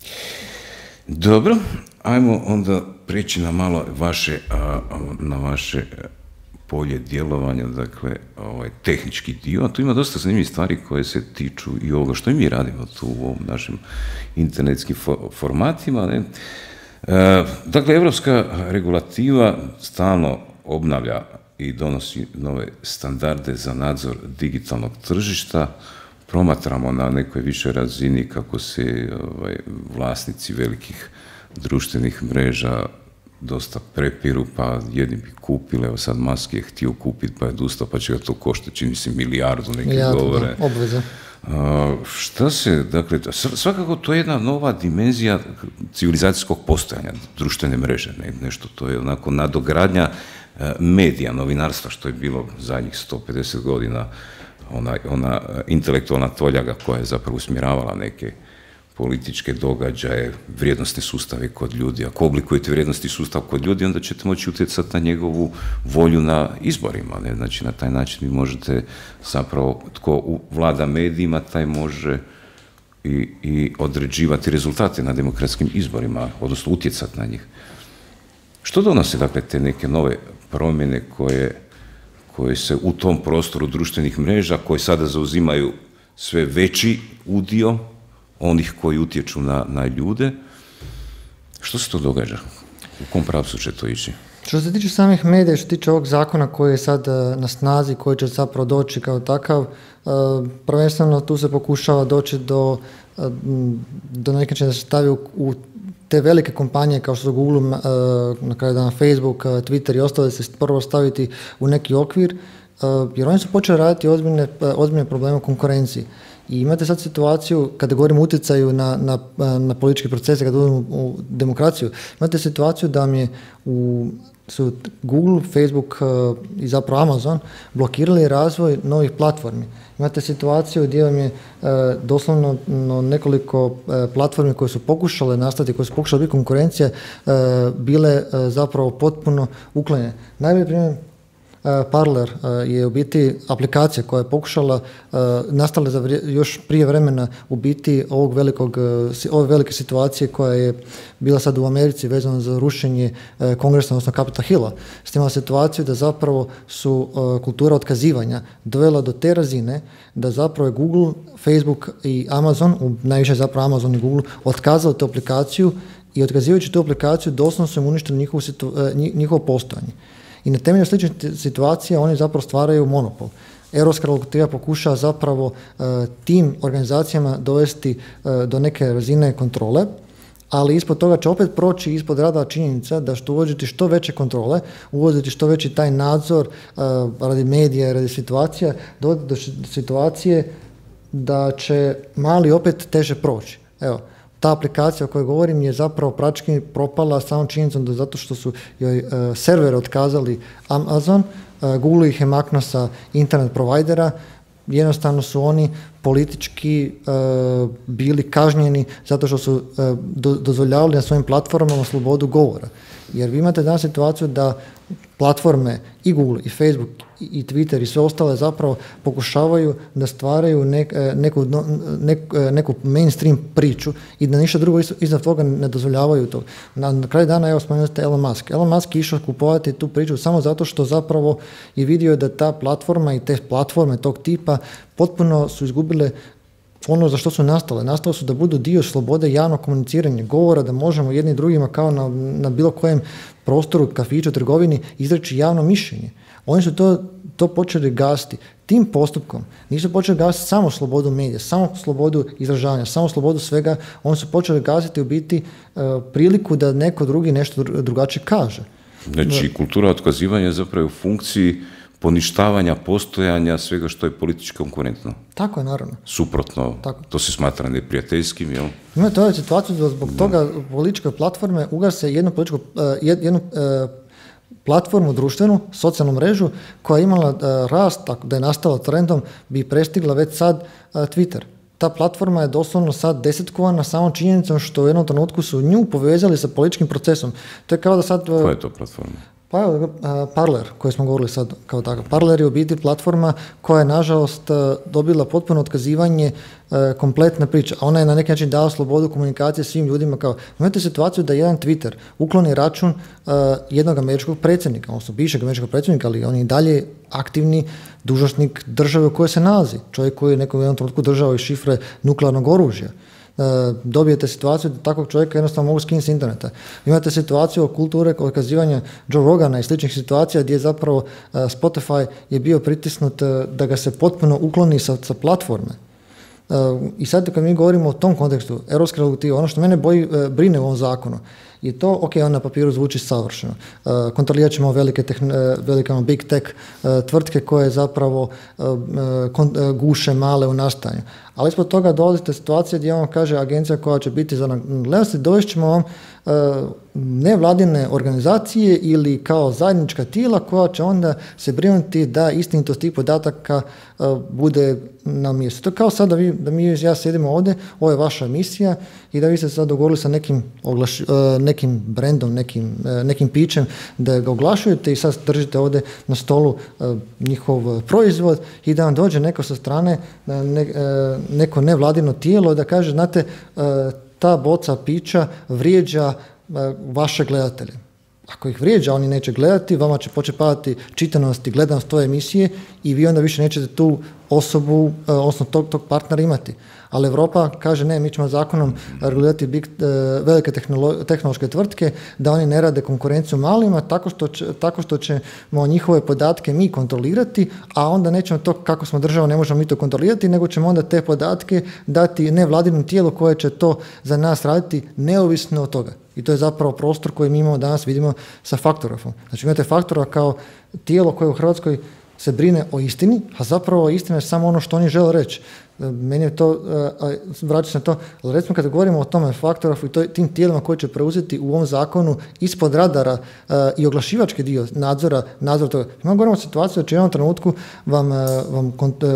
Dobro, ajmo onda preći na malo vaše, na vaše polje djelovanja, dakle, ovaj, tehnički dio, a tu ima dosta zanimljivih stvari koje se tiču i ovoga što i mi radimo tu u ovom našim internetskim formatima. Ne? E, dakle, evropska regulativa stalno obnavlja i donosi nove standarde za nadzor digitalnog tržišta. Promatramo na nekoj višoj razini kako se ovaj, vlasnici velikih društvenih mreža dosta prepiru, pa jedni bi kupili, evo sad Musk je htio kupiti, pa je odustao, pa će ga to koštati, čini se milijardu, neki milijardu, govore. Da, obveze. A, šta se, dakle, svakako to je jedna nova dimenzija civilizacijskog postojanja, društvene mreže, ne, nešto, to je onako nadogradnja medija, novinarstva, što je bilo zadnjih sto pedeset godina, ona, ona intelektualna toljaga koja je zapravo usmjeravala neke političke događaje, vrijednostne sustave kod ljudi. Ako oblikujete vrijednosti sustav kod ljudi, onda ćete moći utjecati na njegovu volju na izborima. Ne? Znači, na taj način vi možete zapravo, tko vlada medijima, taj može i, i određivati rezultate na demokratskim izborima, odnosno utjecati na njih. Što donose, dakle, te neke nove promjene koje koje se u tom prostoru društvenih mreža, koje sada zauzimaju sve veći udio onih koji utječu na, na ljude? Što se to događa? U kom pravcu će to ići? Što se tiče samih medija, što se tiče ovog zakona koji je sad na snazi, koji će zapravo doći kao takav, prvenstveno tu se pokušava doći do, do neki način da se stavi u, u te velike kompanije kao što su Google, na kraju dana Facebook, Twitter i ostale, se prvo staviti u neki okvir, jer oni su počeli raditi ozbiljne, ozbiljne probleme u konkurenciji. I imate sad situaciju, kada govorimo o utjecaju na, na, na političke procese, kada govorimo u demokraciju, imate situaciju da mi je u, su Google, Facebook i zapravo Amazon blokirali razvoj novih platformi. Imate situaciju gdje vam je doslovno nekoliko platformi koje su pokušale nastati, koje su pokušale biti konkurencije, bile zapravo potpuno uklonjene. Najbolji primjer Parler je u biti aplikacija koja je pokušala, nastala za vrije, još prije vremena u biti ovog velikog, ove velike situacije koja je bila sad u Americi vezano za rušenje kongresa, odnosno Capitol Hilla. S tim situaciju da zapravo su kultura otkazivanja dovela do te razine da zapravo je Google, Facebook i Amazon, u najviše zapravo Amazon i Google, otkazali tu aplikaciju i otkazivajući tu aplikaciju doslovno su im uništili njihovo, njihovo postojanje. I na temelju sličnih situacija oni zapravo stvaraju monopol. Europska regulativa pokušava zapravo uh, tim organizacijama dovesti uh, do neke razine kontrole, ali ispod toga će opet proći ispod rada činjenica da što uvoditi što veće kontrole, uvoditi što veći taj nadzor uh, radi medija, radi situacija, dovodi do situacije da će mali opet teže proći. Evo, ta aplikacija o kojoj govorim je zapravo praktički propala samom činjenicom da zato što su joj uh, servere otkazali Amazon, uh, Google ih je maknuo sa internet provajdera, jednostavno su oni politički uh, bili kažnjeni zato što su uh, do, dozvoljavali na svojim platformama slobodu govora. Jer vi imate danas situaciju da platforme i Google i Facebook i Twitter i sve ostale zapravo pokušavaju da stvaraju nek, neku, nek, neku mainstream priču i da ništa drugo iznad toga ne dozvoljavaju to. Na, na kraju dana evo spomenuli Elon Musk. Elon Musk je išao kupovati tu priču samo zato što zapravo je vidio da ta platforma i te platforme tog tipa potpuno su izgubile ono za što su nastale. Nastale su da budu dio slobode javnog komuniciranja, govora, da možemo jedni drugima kao na, na bilo kojem prostoru, kafiću, trgovini izreći javno mišljenje. Oni su to, to počeli gasiti. Tim postupkom nisu počeli gasiti samo slobodu medija, samo slobodu izražavanja, samo slobodu svega, oni su počeli gasiti u biti uh, priliku da neko drugi nešto drugačije kaže. Znači, kultura otkazivanja je zapravo u funkciji poništavanja postojanja svega što je politički konkurentno. Tako je, naravno. Suprotno, tako. To se smatra neprijateljskim, jel? Imate ovaj situaciju da zbog toga političke platforme ugase jednu političku, jednu platformu društvenu, socijalnu mrežu koja je imala rast, tako da je nastala trendom, bi prestigla već sad Twitter. Ta platforma je doslovno sad desetkovana samom činjenicom što u jednom trenutku su nju povezali sa političkim procesom. To je kao da sad... Koja je to platforma? Pa evo, Parler, koji smo govorili sad kao takav. Parler je u biti platforma koja je nažalost dobila potpuno otkazivanje kompletna priča, a ona je na neki način dala slobodu komunikacije svim ljudima. Kao, imate situaciju da jedan Twitter ukloni račun jednog američkog predsjednika, odnosno bivšeg američkog predsjednika, ali on je i dalje aktivni dužnosnik države u kojoj se nalazi. Čovjek koji je nekom jednom trenutku držao i šifre nuklearnog oružja. Dobijete situaciju da takvog čovjeka jednostavno mogu skinuti s interneta. Imate situaciju o kulture otkazivanja Joe Rogana i sličnih situacija gdje zapravo Spotify je bio pritisnut da ga se potpuno ukloni sa, sa platforme. I sad kad mi govorimo o tom kontekstu, europska regulativa, ono što mene boji, brine u ovom zakonu, je to, ok, on na papiru zvuči savršeno. Uh, kontrolirat ćemo velike, tehn- velike big tech uh, tvrtke koje zapravo uh, kon- uh, guše male u nastajanju. Ali ispod toga dolazite situacije gdje vam kaže agencija koja će biti za glednosti, dovest ćemo vam uh, nevladine organizacije ili kao zajednička tijela koja će onda se brinuti da istinitost tih podataka uh, bude na mjestu. To je kao sad da, vi, da mi i ja sjedimo ovdje, ovo je vaša emisija i da vi ste sad dogovorili sa nekim, oglaš, uh, nekim brendom, nekim, uh, nekim pićem da ga oglašujete i sad držite ovdje na stolu uh, njihov proizvod i da vam dođe neko sa strane, uh, ne, uh, neko nevladino tijelo da kaže, znate, uh, ta boca pića vrijeđa uh, vaše gledatelje. Ako ih vrijeđa, oni neće gledati, vama će početi padati čitanost i gledanost toj emisije i vi onda više nećete tu osobu, odnosno tog, tog partnera imati. Ali Europa kaže ne, mi ćemo zakonom regulirati big, velike tehnološke tvrtke da oni ne rade konkurenciju malima tako što, će, tako što ćemo njihove podatke mi kontrolirati, a onda nećemo to, kako smo država, ne možemo mi to kontrolirati, nego ćemo onda te podatke dati nevladinom tijelu koje će to za nas raditi neovisno od toga. I to je zapravo prostor koji mi imamo danas, vidimo sa Faktografom. Znači imate Faktorova kao tijelo koje u Hrvatskoj se brine o istini, a zapravo istina je samo ono što oni žele reći. Meni je to, vraćam se na to, ali recimo kada govorimo o tome Faktografu i to, tim tijelima koje će preuzeti u ovom zakonu ispod radara i oglašivački dio nadzora, nadzor toga. Imamo govorimo o situaciji da će u jednom trenutku vam, vam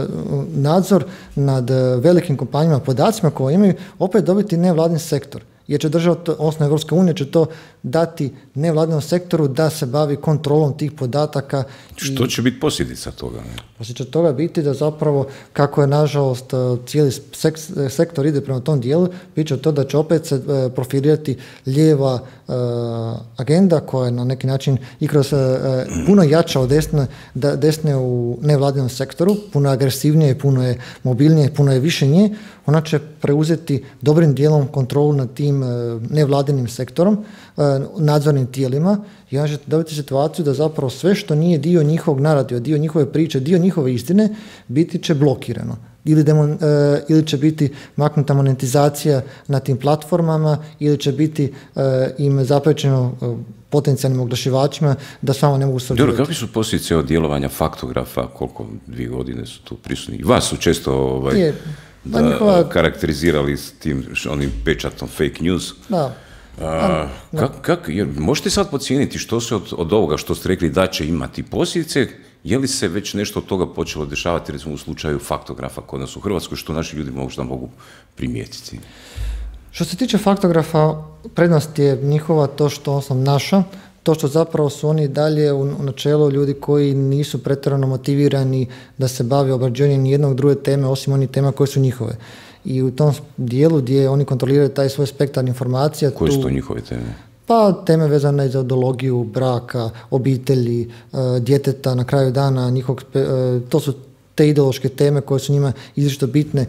nadzor nad velikim kompanijama, podacima koje imaju, opet dobiti nevladin sektor. Jer će država, odnosno Evropska unija će to dati nevladinom sektoru da se bavi kontrolom tih podataka. Što će biti posljedica toga? Posljedica toga biti da zapravo, kako je nažalost cijeli sektor ide prema tom dijelu, bit će to da će opet se profilirati lijeva uh, agenda koja je na neki način i kroz uh, puno jača od desne, da, desne u nevladinom sektoru, puno agresivnije, puno je mobilnije, puno je više nje. Ona će preuzeti dobrim dijelom kontrolu nad tim uh, nevladinim sektorom, uh, nadzornim tijelima i onda ćete dobiti situaciju da zapravo sve što nije dio njihovog narativa, dio njihove priče, dio njihove istine, biti će blokirano. Ili, demon, uh, ili će biti maknuta monetizacija na tim platformama, ili će biti uh, im zaprečeno uh, potencijalnim oglašivačima da s vama ne mogu surađivati. Dobro, kakve su posljedice od djelovanja Faktografa, koliko dvije godine su tu prisutni? I vas su često ovaj, je, da, njihova... karakterizirali s tim onim pečatom fake news. Da. A, kak, kak, jer možete sad pocijeniti što se od, od ovoga što ste rekli da će imati posljedice, je li se već nešto od toga počelo dešavati recimo u slučaju Faktografa kod nas u Hrvatskoj, što naši ljudi možda mogu primijetiti? Što se tiče Faktografa, prednost je njihova to što sam naša, to što zapravo su oni dalje u, u načelu ljudi koji nisu pretjerano motivirani da se bave obrađivanjem nijednog druge teme osim onih tema koje su njihove. I u tom dijelu gdje oni kontroliraju taj svoj spektar informacija... Koje su to njihove teme? Pa teme vezane za ideologiju, braka, obitelji, djeteta, na kraju dana, njihovog, to su te ideološke teme koje su njima izričito bitne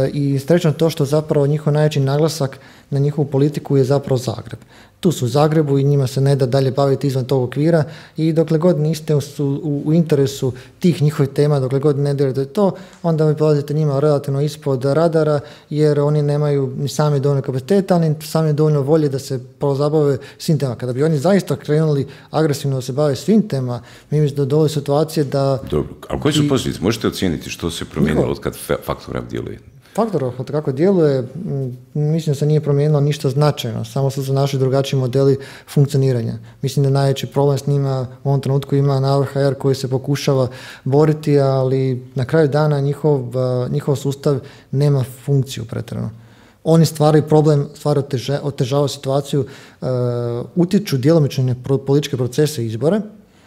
i srećno to što zapravo njihov najveći naglasak na njihovu politiku je zapravo Zagreb. Tu su u Zagrebu i njima se ne da dalje baviti izvan tog okvira i dokle god niste u, u, u interesu tih njihovih tema, dokle god ne dirate to, onda vi polazite njima relativno ispod radara jer oni nemaju ni sami dovoljno kapaciteta, ali sami dovoljno volje da se pozabave svim temama. Kada bi oni zaista krenuli agresivno da se bave svim tema, mi mislim da dole situacije da... Dobro, ali koji su posljedice? Možete ocijeniti što se promijenilo od kad Faktorgraf djeluje? Faktorgraf kako djeluje, mislim da se nije promijenilo ništa značajno, samo su se našli drugačiji modeli funkcioniranja. Mislim da najveći problem s njima u ovom trenutku ima na H R koji se pokušava boriti, ali na kraju dana njihov, njihov sustav nema funkciju pretjerano. Oni stvaraju problem, stvaraju oteža, otežavaju situaciju, uh, utječu djelomično na političke procese i izbore,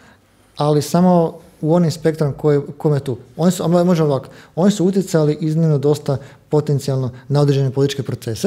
ali samo u onim spektrom koje, kome je tu. Oni su, možemo ovako, oni su utjecali iznimno dosta potencijalno na određene političke procese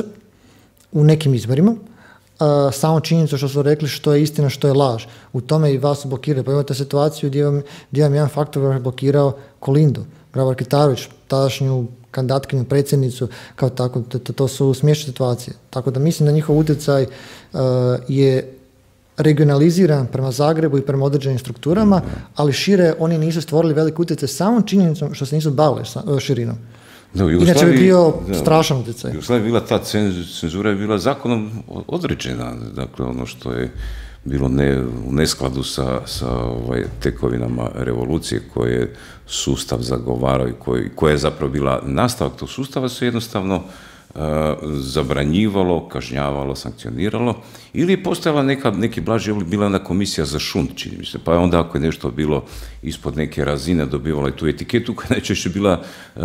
u nekim izborima. Uh, samo činjenica što su rekli što je istina, što je laž. U tome i vas blokiraju. Pa imate situaciju gdje vam, gdje vam jedan Faktor blokirao Kolindu, Grabar-Kitarović, tadašnju kandidatkinju, predsjednicu, kao tako, to, to su smiješne situacije. Tako da mislim da njihov utjecaj uh, je regionaliziran prema Zagrebu i prema određenim strukturama, ali šire oni nisu stvorili velik utjecaj samom činjenicom što se nisu bavili širinom. Da, inače bi bio da, strašan utjecaj. Jugoslavija je bila, ta cenzura je bila zakonom određena, dakle ono što je bilo ne, u neskladu sa, sa ovaj, tekovinama revolucije koje sustav zagovarao i koji, koja je zapravo bila nastavak tog sustava, se jednostavno Uh, zabranjivalo, kažnjavalo, sankcioniralo, ili je postojala neka, neki blaži oblik, bila ona komisija za šund, čini mi se, pa onda ako je nešto bilo ispod neke razine, dobivala je tu etiketu koja najčešće bila uh,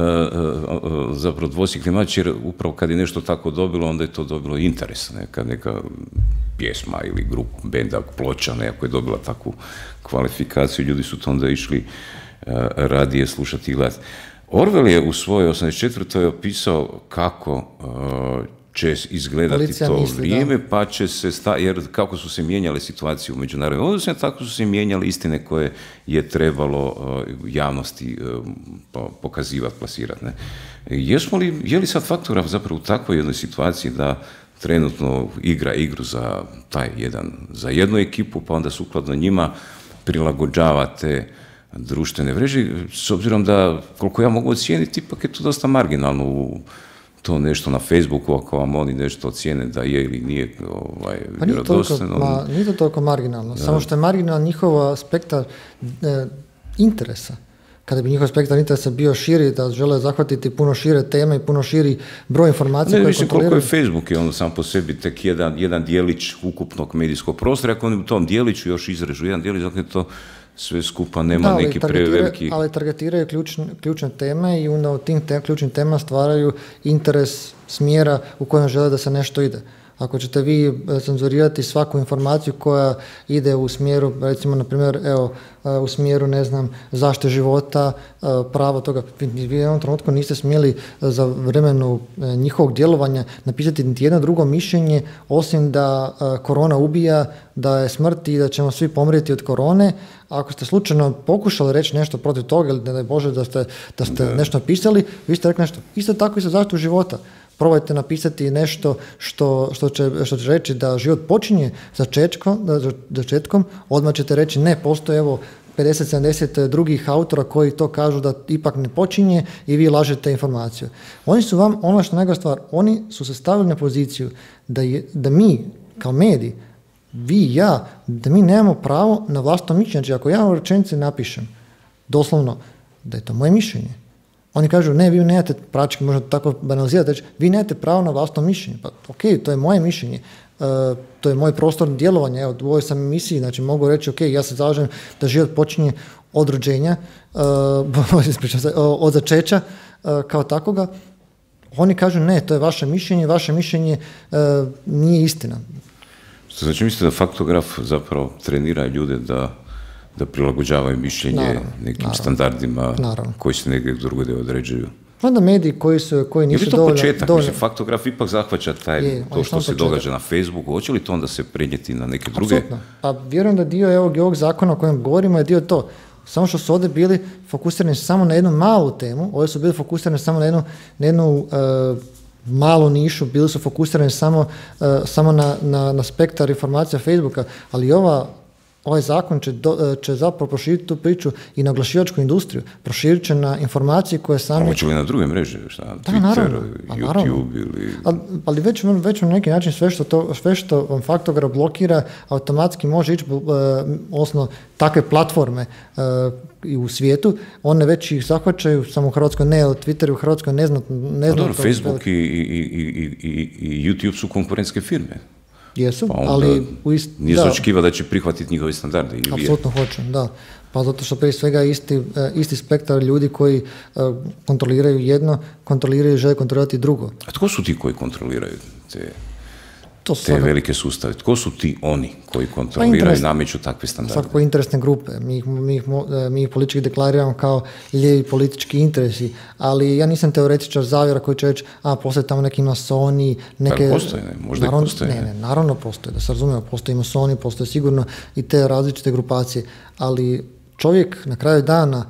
uh, zapravo dvosjekli mač, jer upravo kad je nešto tako dobilo, onda je to dobilo interes, neka, neka pjesma ili grup, benda, ploča, ako je dobila takvu kvalifikaciju, ljudi su to onda išli uh, radije slušati i gledati. Orwell je u svojoj osamdeset četvrtoj opisao kako uh, će izgledati Policija to misli, vrijeme, da. pa će se, sta, jer kako su se mijenjale situacije u međunarodnim odnosima, tako su se mijenjale istine koje je trebalo uh, javnosti uh, pokazivati, plasirati. Ne? Jesmo li, je li sad Faktograf zapravo u takvoj jednoj situaciji da trenutno igra igru za taj jedan, za jednu ekipu, pa onda sukladno njima prilagođavate društvene mreže, s obzirom da, koliko ja mogu ocijeniti, ipak je to dosta marginalno u to nešto na Facebooku, ako vam oni nešto ocijene da je ili nije ovaj, pa nije vjerodostojno. Ma, nije to toliko marginalno, da. Samo što je marginalno njihova spektar e, interesa. Kada bi njihov spektar interesa bio širi, da žele zahvatiti puno šire teme i puno širi broj informacija ne, koje mislim, kontroliraju. koliko je Facebook je ono sam po sebi tek jedan, jedan dijelić ukupnog medijskog prostora, ako oni u tom dijeliću još izrežu jedan dijelić, dakle to sve skupa nema da, neki preveliki... Ali targetiraju ključne, ključne teme i onda u tim te, ključnim tema stvaraju interes smjera u kojem žele da se nešto ide. Ako ćete vi cenzurirati svaku informaciju koja ide u smjeru, recimo, na primjer, evo, u smjeru, ne znam, zaštite života, pravo toga, vi u jednom trenutku niste smjeli za vremenu njihovog djelovanja napisati niti jedno drugo mišljenje, osim da korona ubija, da je smrt i da ćemo svi pomrijeti od korone. Ako ste slučajno pokušali reći nešto protiv toga ili ne daj Bože da ste, da ste da. nešto napisali, vi ste rekli nešto. Isto tako i sa zaštitu života. Probajte napisati nešto što, što, će, što će reći da život počinje začetkom, začetkom, odmah ćete reći ne, postoje evo pedeset sedamdeset drugih autora koji to kažu da ipak ne počinje i vi lažete informaciju. Oni su vam, ono što je najgora stvar, oni su se stavili na poziciju da, je, da mi kao mediji, vi i ja, da mi nemamo pravo na vlastno mišljenje. Znači, ako ja u rečenici napišem doslovno da je to moje mišljenje, oni kažu, ne, vi nemate, prački možda tako banalizirati, reći, vi nemate pravo na vlastno mišljenje. Pa ok, to je moje mišljenje, uh, to je moj prostor djelovanja, evo, u ovoj sam emisiji, znači mogu reći, ok, ja se zalažem da život počinje od rođenja, uh, od začeća uh, kao takoga. Oni kažu, ne, to je vaše mišljenje, vaše mišljenje uh, nije istina. Što znači, mislite da Faktograf zapravo trenira ljude da da prilagođavaju mišljenje naravno, nekim naravno, standardima naravno. koji se negdje drugdje određuju. Onda mediji koji, su, koji nisu dovoljno... Je li to početak? Dovoljno... Mislim, Faktograf ipak zahvaća taj, je, to što se početak. događa na Facebooku. Hoće li to onda se prenijeti na neke druge? Apsolutno. Pa vjerujem da dio ovog, ovog zakona o kojem govorimo je dio to. Samo što su ovdje bili fokusirani samo na jednu malu temu, ovdje su bili fokusirani samo na jednu, na jednu uh, malu nišu, bili su fokusirani samo, uh, samo na, na, na spektar informacija Facebooka, ali ova Ovaj zakon će, do, će zapravo proširiti tu priču i na oglašivačku industriju. Proširit će na informacije koje sami... Hoće li na druge mreže? Šta? Da, Twitter, naravno, YouTube naravno. ili... Ali, ali već, već na neki način sve što, to, sve što vam Faktograf blokira, automatski može ići, uh, osnovno, takve platforme uh, i u svijetu, one već ih zahvaćaju, samo u Hrvatskoj ne, ali Twitter u Hrvatskoj ne zna... Ne zna dobro, Facebook i, i, i, i, i YouTube su konkurentske firme. Jesu, pa ali... U ist... Nije se očekiva da će prihvatiti njihove standarde. Apsolutno hoće, da. Pa zato što prije svega isti, isti spektar ljudi koji uh, kontroliraju jedno, kontroliraju i žele kontrolirati drugo. A tko su ti koji kontroliraju te, to te svakako, velike sustave? Tko su ti oni koji kontroliraju i nameću takve standarde? Svakako interesne grupe. Mi ih, mi ih, mi ih politički deklariramo kao lijevi politički interesi, ali ja nisam teoretičar zavjera koji će reći, a postoje tamo neki masoni, neke... Da, postoje, ne? Možda naravno, i postoje. Ne, ne, naravno postoje, da se razumijemo, postoje masoni, postoje sigurno i te različite grupacije, ali čovjek na kraju dana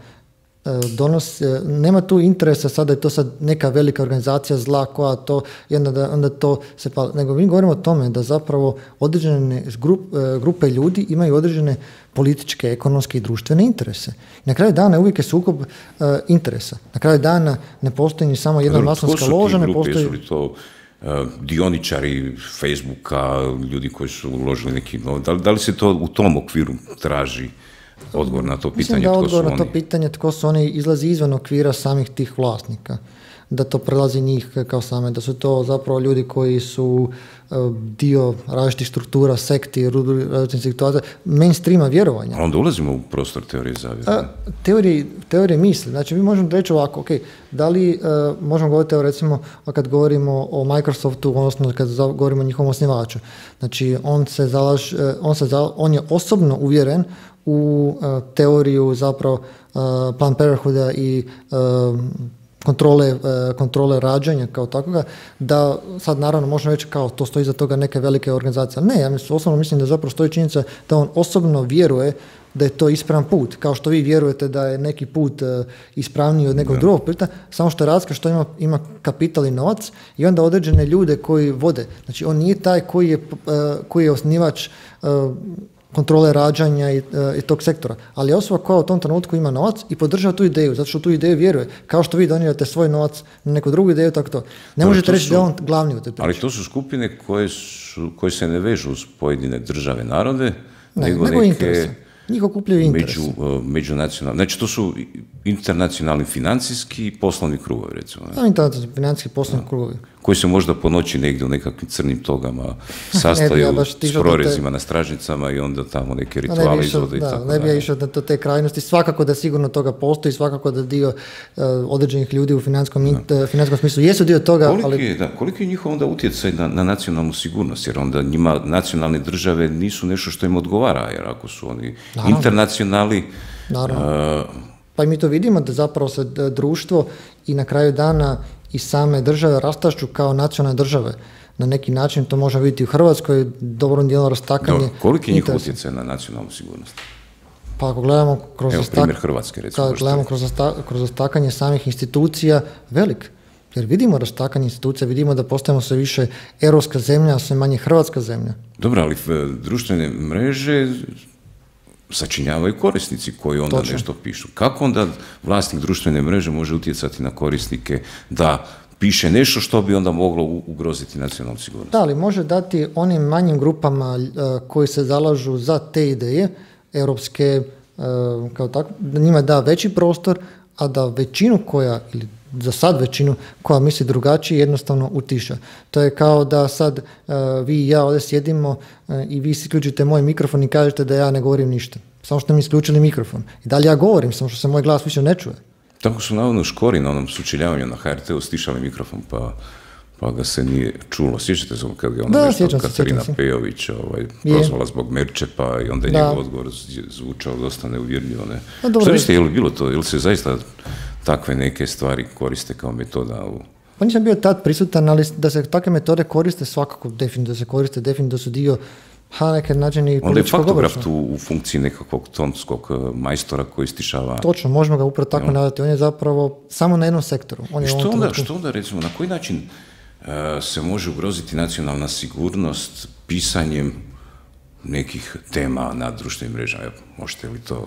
donosi, nema tu interesa sad da je to sad neka velika organizacija zla koja to, i onda, da, onda to se pali. Nego mi govorimo o tome da zapravo određene grup, grupe ljudi imaju određene političke, ekonomske i društvene interese. Na kraju dana uvijek je sukob uh, interesa. Na kraju dana ne postoji ni samo jedna masonska loža, ne postoji... Jesu li to uh, dioničari Facebooka, ljudi koji su uložili neki... Da, da li se to u tom okviru traži odgovor na to pitanje? Mislim da tko odgovor su na to oni? pitanje tko su oni izlazi izvan okvira samih tih vlasnika. Da to prelazi njih kao same, da su to zapravo ljudi koji su uh, dio različitih struktura, sekti, različitih situacija, mainstreama vjerovanja. A onda ulazimo u prostor teorije zavjera. Teorije, teorije misli. Znači, mi možemo reći ovako, ok, da li uh, možemo govoriti, evo, recimo, kad govorimo o Microsoftu, odnosno kad govorimo o njihovom osnivaču. Znači, on se zalaž, on, se zalaž, on je osobno uvjeren u uh, teoriju zapravo uh, Planned Parenthooda i uh, kontrole, kontrole rađanja kao takvoga, da sad naravno možemo reći kao to stoji za toga neke velike organizacije. Ne, ja mislim, osobno mislim da zapravo stoji činjenica da on osobno vjeruje da je to ispravan put. Kao što vi vjerujete da je neki put ispravniji od nekog drugog puta, samo što je razlika što ima, ima kapital i novac i onda određene ljude koji vode. Znači on nije taj koji je, koji je osnivač kontrole rađanja i, i tog sektora. Ali osoba koja u tom trenutku ima novac i podržava tu ideju, zato što tu ideju vjeruje. Kao što vi donirate svoj novac na neku drugu ideju, tako to. Ne možete to reći su, da je on glavni u toj priči. Ali to su skupine koje, su, koje se ne vežu uz pojedine države, narode, ne, nego, nego neke interese. Njih okupljaju interes. Među, uh, međunacionalni. Znači to su internacionalni financijski i poslovni krugovi, recimo. Da, internacionalni financijski i poslovni krugovi. Koji se možda po noći negdje u nekakvim crnim togama sastaju ja s prorezima te... na stražnicama i onda tamo neke rituale izvode i da, tako ne bi ja išao na te krajnosti. Svakako da sigurno toga postoji, svakako da dio uh, određenih ljudi u financijskom, uh, financijskom smislu jesu dio toga. Koliki, ali... je, da, koliki je njihov onda utjecaj na, na nacionalnu sigurnost? Jer onda njima nacionalne države nisu nešto što im odgovara, jer ako su oni naravno. internacionali... Naravno. Uh, pa i mi to vidimo da zapravo se društvo i na kraju dana i same države rastašću kao nacionalne države. Na neki način to možemo vidjeti u Hrvatskoj, dobrom dijelu rastakanje. Dobro, koliki je njihov utjecaj na nacionalnu sigurnost? Pa ako gledamo kroz, Evo, rastak... Hrvatske, recimo, kada gledamo kroz, rasta... kroz rastakanje samih institucija, velik. Jer vidimo rastakanje institucija, vidimo da postajemo sve više europska zemlja, a sve manje hrvatska zemlja. Dobro, ali društvene mreže sačinjavaju korisnici koji onda Točno. nešto pišu. Kako onda vlasnik društvene mreže može utjecati na korisnike da piše nešto što bi onda moglo ugroziti nacionalnu sigurnost? Da, ali može dati onim manjim grupama uh, koji se zalažu za te ideje, europske, uh, kao tako, da njima da veći prostor, a da većinu koja, ili za sad većinu koja misli drugačije, jednostavno utiša. To je kao da sad uh, vi i ja ovdje sjedimo uh, i vi isključite moj mikrofon i kažete da ja ne govorim ništa. Samo što mi isključili mikrofon. I dalje ja govorim, samo što se moj glas više ne čuje. Tako su navodno Škori na onom sučeljavanju na ha er te-u stišali mikrofon, pa, pa ga se nije čulo. Sjećate se kad je ona da, nešto se, Katarina Pejović ovaj, prozvala zbog Merčepa i onda je njegov odgovor zvučao dosta neuvjerljivo. Ne? Što mislite, je li bilo to? Je li se zaista takve neke stvari koriste kao metoda u... Pa nisam bio tad prisutan, ali da se takve metode koriste svakako definitivno da se koriste, definitivno da su dio ha, neke načini onda je faktograf tu u funkciji nekakvog tonskog majstora koji stišava... Točno, možemo ga upravo tako nadati. On je zapravo samo na jednom sektoru. On je što, onda, trenutku... što onda, recimo, na koji način uh, se može ugroziti nacionalna sigurnost pisanjem nekih tema na društvenim mrežama? Možete li to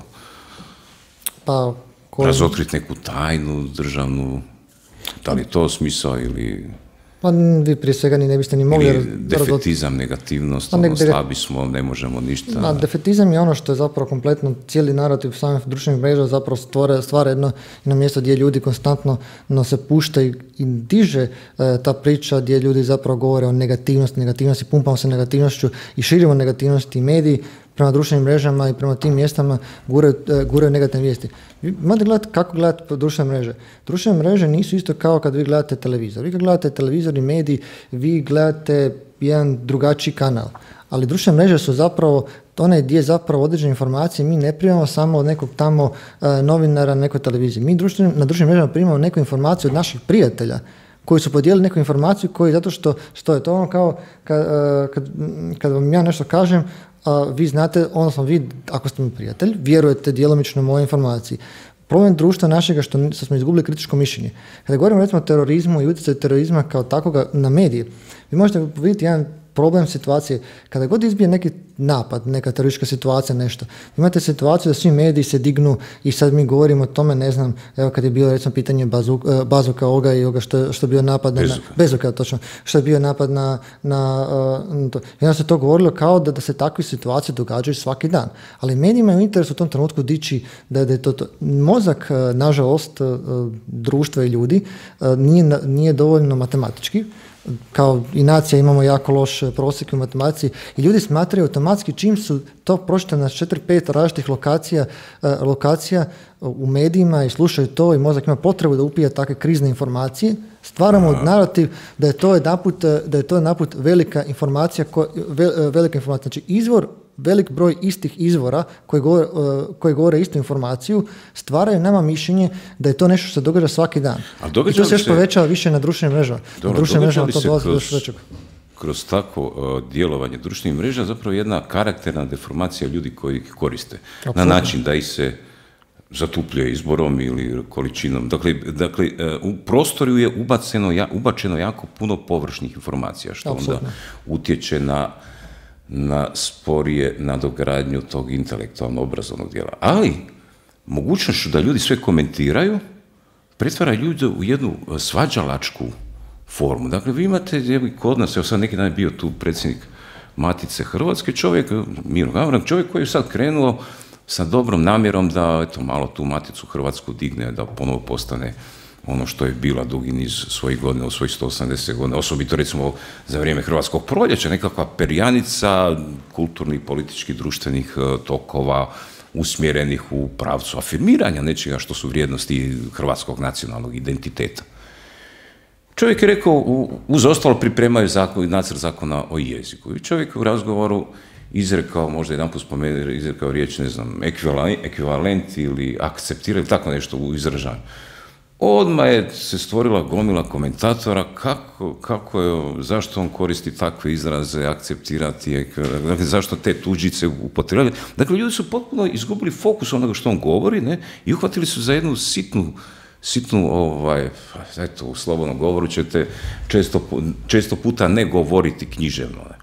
pa, ko... razotkriti neku tajnu državnu? Da li je to smisao ili... Pa vi prije svega ni ne biste ni mogli... Ili defetizam, negativnost, ono, ne, slabi smo, ne možemo ništa... Na, defetizam je ono što je zapravo kompletno cijeli narativ samih društvenih mreža zapravo stvara, stvara jedno, jedno mjesto gdje ljudi konstantno no, se pušta i, i diže e, ta priča gdje ljudi zapravo govore o negativnosti, negativnosti, pumpamo se negativnošću i širimo negativnosti i mediji prema društvenim mrežama i prema tim mjestama guraju, guraju negativne vijesti. Vi morate gledati kako gledate društvene mreže. Društvene mreže nisu isto kao kad vi gledate televizor. Vi kad gledate televizor i mediji, vi gledate jedan drugačiji kanal. Ali društvene mreže su zapravo onaj gdje zapravo određene informacije mi ne primamo samo od nekog tamo uh, novinara na nekoj televiziji. Mi društvene, na društvenim mrežama primamo neku informaciju od naših prijatelja koji su podijelili neku informaciju koji zato što stoje. To ono kao kad, uh, kad, kad vam ja nešto kažem, Uh, vi znate, odnosno vi, ako ste mi prijatelj, vjerujete djelomično mojoj informaciji. Problem društva našega što, što smo izgubili kritičko mišljenje. Kada govorimo recimo o terorizmu i utjecaju terorizma kao takvoga na medije, vi možete vidjeti jedan problem situacije. Kada god izbije neki napad, neka teroristička situacija, nešto, imate situaciju da svi mediji se dignu i sad mi govorimo o tome, ne znam, evo kad je bilo recimo pitanje bazuka, bazuka ovoga i ovoga što, što je bio napad na... Bezuka. na Bezuka, točno. Što je bio napad na... na, na to. I onda se to govorilo kao da, da se takve situacije događaju svaki dan. Ali medijima je u interesu u tom trenutku dići da, da je to, to. Mozak, nažalost, društva i ljudi nije, nije dovoljno matematički. Kao i nacija imamo jako loš prosjek u matematici i ljudi smatraju automatski čim su to pročitali na četiri pet različitih lokacija, lokacija u medijima i slušaju to i mozak ima potrebu da upija takve krizne informacije, stvaramo narativ da je to jedanput, da je to jedanput velika informacija, velika informacija. Znači izvor velik broj istih izvora koji govore, uh, koji govore istu informaciju, stvaraju nama mišljenje da je to nešto što se događa svaki dan. I to se još povećava više na društvenim mrežama. Na društvenim mrežama to dolazi do još većeg. Kroz takvo uh, djelovanje društvenih mreža zapravo jedna karakterna deformacija ljudi koji ih koriste. Absolutno. Na način da ih se zatupljuje izborom ili količinom. Dakle, dakle u prostoru je ubaceno, ja, ubačeno jako puno površnih informacija, što Absolutno. Onda utječe na, na sporije nadogradnju tog intelektualno-obrazovnog dijela. Ali, mogućnošću da ljudi sve komentiraju, pretvara ljude u jednu svađalačku formu. Dakle, vi imate, evo kod nas, evo sad neki dan je bio tu predsjednik Matice Hrvatske, čovjek, Miro Gavran, čovjek koji je sad krenuo sa dobrom namjerom da eto, malo tu Maticu Hrvatsku digne, da ponovo postane ono što je bila dugi niz svojih godina, u svojih sto osamdeset godina, osobito recimo za vrijeme Hrvatskog proljeća, nekakva perjanica kulturnih, političkih, društvenih tokova, usmjerenih u pravcu afirmiranja nečega što su vrijednosti hrvatskog nacionalnog identiteta. Čovjek je rekao, uz ostalo pripremaju zakon, nacrt zakona o jeziku. I čovjek u razgovoru izrekao, možda jedan put spomenuo, izrekao riječ, ne znam, ekvivalent ili akceptira ili tako nešto u izražavanju. Odmah je se stvorila gomila komentatora kako, kako je, zašto on koristi takve izraze, akceptirati, dakle, zašto te tuđice upotrebljavaju. Dakle, ljudi su potpuno izgubili fokus onoga što on govori, ne, i uhvatili su za jednu sitnu, sitnu, ovaj, eto, u slobodnom govoru ćete često, često puta ne govoriti književno, ne.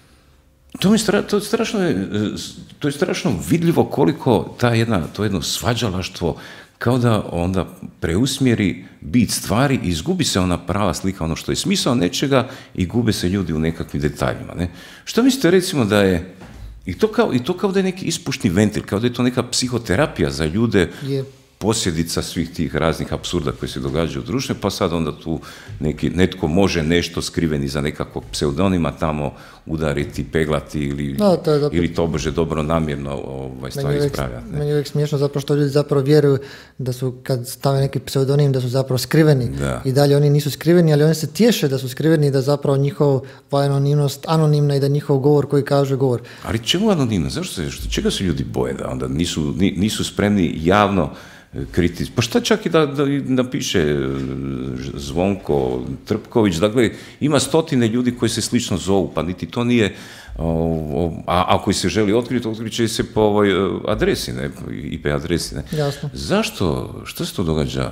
To je, stra, to, je strašno, to je strašno vidljivo koliko ta jedna, to jedno svađalaštvo kao da onda preusmjeri bit stvari i izgubi se ona prava slika, ono što je smisao nečega i gube se ljudi u nekakvim detaljima. Ne? Što mislite recimo da je, i to, kao, i to kao da je neki ispušni ventil, kao da je to neka psihoterapija za ljude, je posljedica svih tih raznih apsurda koji se događaju u društvu, pa sad onda tu neki, netko može nešto skriveni za nekakvog pseudonima tamo udariti, peglati ili, no, to je ili tobože dobro namjerno ovaj, stvari ispravljati. Meni je uvijek smiješno zapravo što ljudi zapravo vjeruju da su, kad stave neki pseudonim, da su zapravo skriveni. Da. I dalje oni nisu skriveni, ali oni se tješe da su skriveni i da zapravo njihova anonimnost anonimna i da njihov govor koji kaže govor. Ali čemu anonimno? Zašto se, čega se ljudi boje da onda nisu, nisu spremni javno kritici. Pa šta čak i da, da napiše Zvonko Trpković, dakle ima stotine ljudi koji se slično zovu, pa niti to nije, a ako se želi otkriti, otkriće se po ovoj adresi, ne, I P adresi. Ne. Jasno. Zašto, što se to događa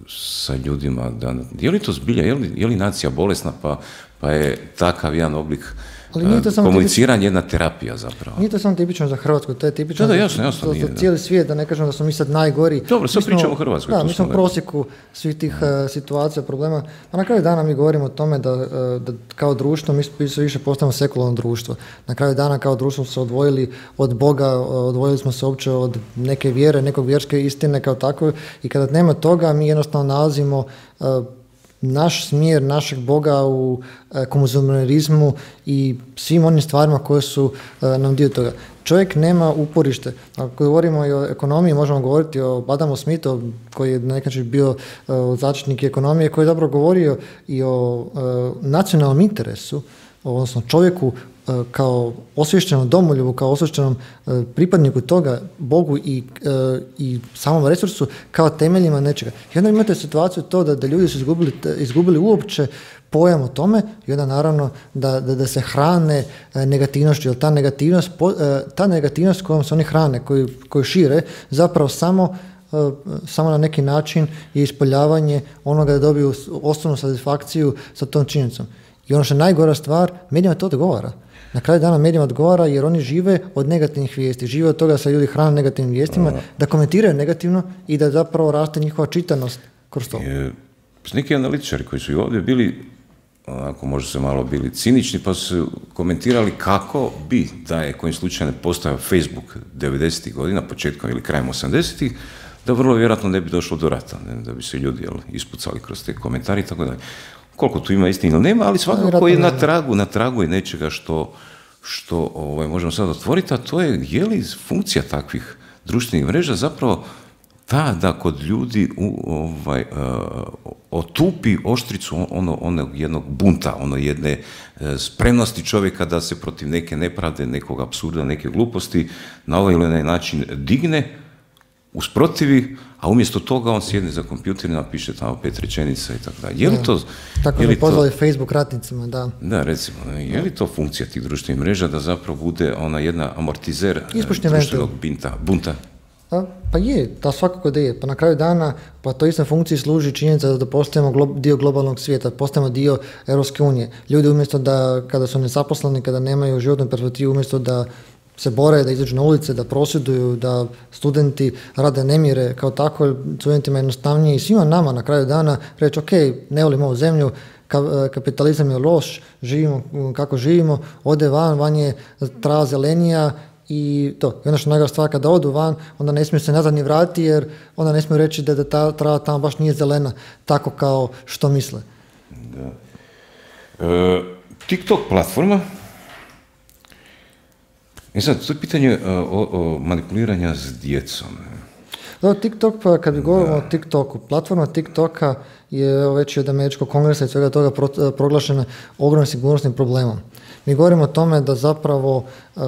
sa ljudima? Da, je li to zbilja, je li, je li nacija bolesna, pa, pa je takav jedan oblik komuniciranje jedna terapija zapravo. Nije to samo tipično za Hrvatsku, to je tipično da, da, jasno, jasno, za, nije, za cijeli svijet, da ne kažem da smo mi sad najgori. Dobro, sad pričamo o Hrvatskoj. Da, mi smo u prosjeku svih tih uh, situacija, problema. Pa na kraju dana mi govorimo o tome da, uh, da kao društvo, mi se više postavimo sekularno društvo. Na kraju dana kao društvo smo se odvojili od Boga, odvojili smo se uopće od neke vjere, nekog vjerske istine kao takve i kada nema toga mi jednostavno nalazimo uh, naš smjer našeg Boga u e, konzumerizmu i svim onim stvarima koje su e, nam dio toga. Čovjek nema uporište. Ako govorimo i o ekonomiji, možemo govoriti o Adamu Smithu, koji je na neki način bio e, začetnik ekonomije, koji je dobro govorio i o e, nacionalnom interesu, odnosno čovjeku e, kao osvješćenom domoljubu, kao osvješćenom e, pripadniku toga, Bogu i, e, i samom resursu kao temeljima nečega. I onda imate situaciju to da, da ljudi su izgubili, izgubili uopće pojam o tome i onda naravno da, da, da se hrane negativnošću, jer ta negativnost, ta negativnost kojom se oni hrane, koju, koju šire, zapravo samo samo na neki način je ispoljavanje onoga da dobiju osnovnu satisfakciju sa tom činjenicom. I ono što je najgora stvar, medijima to odgovara. Na kraju dana medijima odgovara jer oni žive od negativnih vijesti, žive od toga da se ljudi hrane negativnim vijestima, da komentiraju negativno i da zapravo raste njihova čitanost kroz to. Je, neki analitičari koji su i ovdje bili, ako možda se malo bili cinični, pa su komentirali kako bi, da je kojim slučajem postojao Facebook devedesetih godina, početkom ili krajem osamdesetih, da vrlo vjerojatno ne bi došlo do rata, ne, da bi se ljudi jel, ispucali kroz te komentari i tako dalje. Koliko tu ima istine ili nema, ali svakako je na tragu, na tragu je nečega što, što ovaj, možemo sad otvoriti, a to je je li funkcija takvih društvenih mreža zapravo ta da kod ljudi u, ovaj, uh, otupi oštricu ono, onog jednog bunta, ono jedne e, spremnosti čovjeka da se protiv neke nepravde, nekog apsurda, neke gluposti na ovaj ili onaj način digne, usprotivi, a umjesto toga on sjedne za kompjuter i napiše tamo pet rečenica i tako dalje. Je li to... Tako je mi li pozvali to, Facebook ratnicima, da. Da, recimo, je li to funkcija tih društvenih mreža da zapravo bude ona jedna amortizer Ispušni društvenog binta, bunta? A, pa je, da svakako da je. Pa na kraju dana, pa to istoj funkciji služi činjenica da postajemo glo, dio globalnog svijeta, postajemo dio Europske unije. Ljudi umjesto da, kada su nezaposleni, kada nemaju životnu perspektivu, umjesto da se bore, da izađu na ulice, da prosvjeduju, da studenti rade nemire, kao tako studentima jednostavnije i svima nama na kraju dana reći ok, ne volim ovu zemlju, kapitalizam je loš, živimo kako živimo, ode van, van je trava zelenija i to. I onda što najgora stvar, kada odu van, onda ne smiju se nazad ni vratiti jer onda ne smiju reći da, da ta trava tamo baš nije zelena, tako kao što misle. Da. E, TikTok platforma. I sad, to je pitanje o, o manipuliranja s djecom. Do, TikTok, pa kad govorimo o TikToku, platforma TikToka je već od američkog kongresa i svega toga pro, proglašena ogromnim sigurnosnim problemom. Mi govorimo o tome da zapravo uh,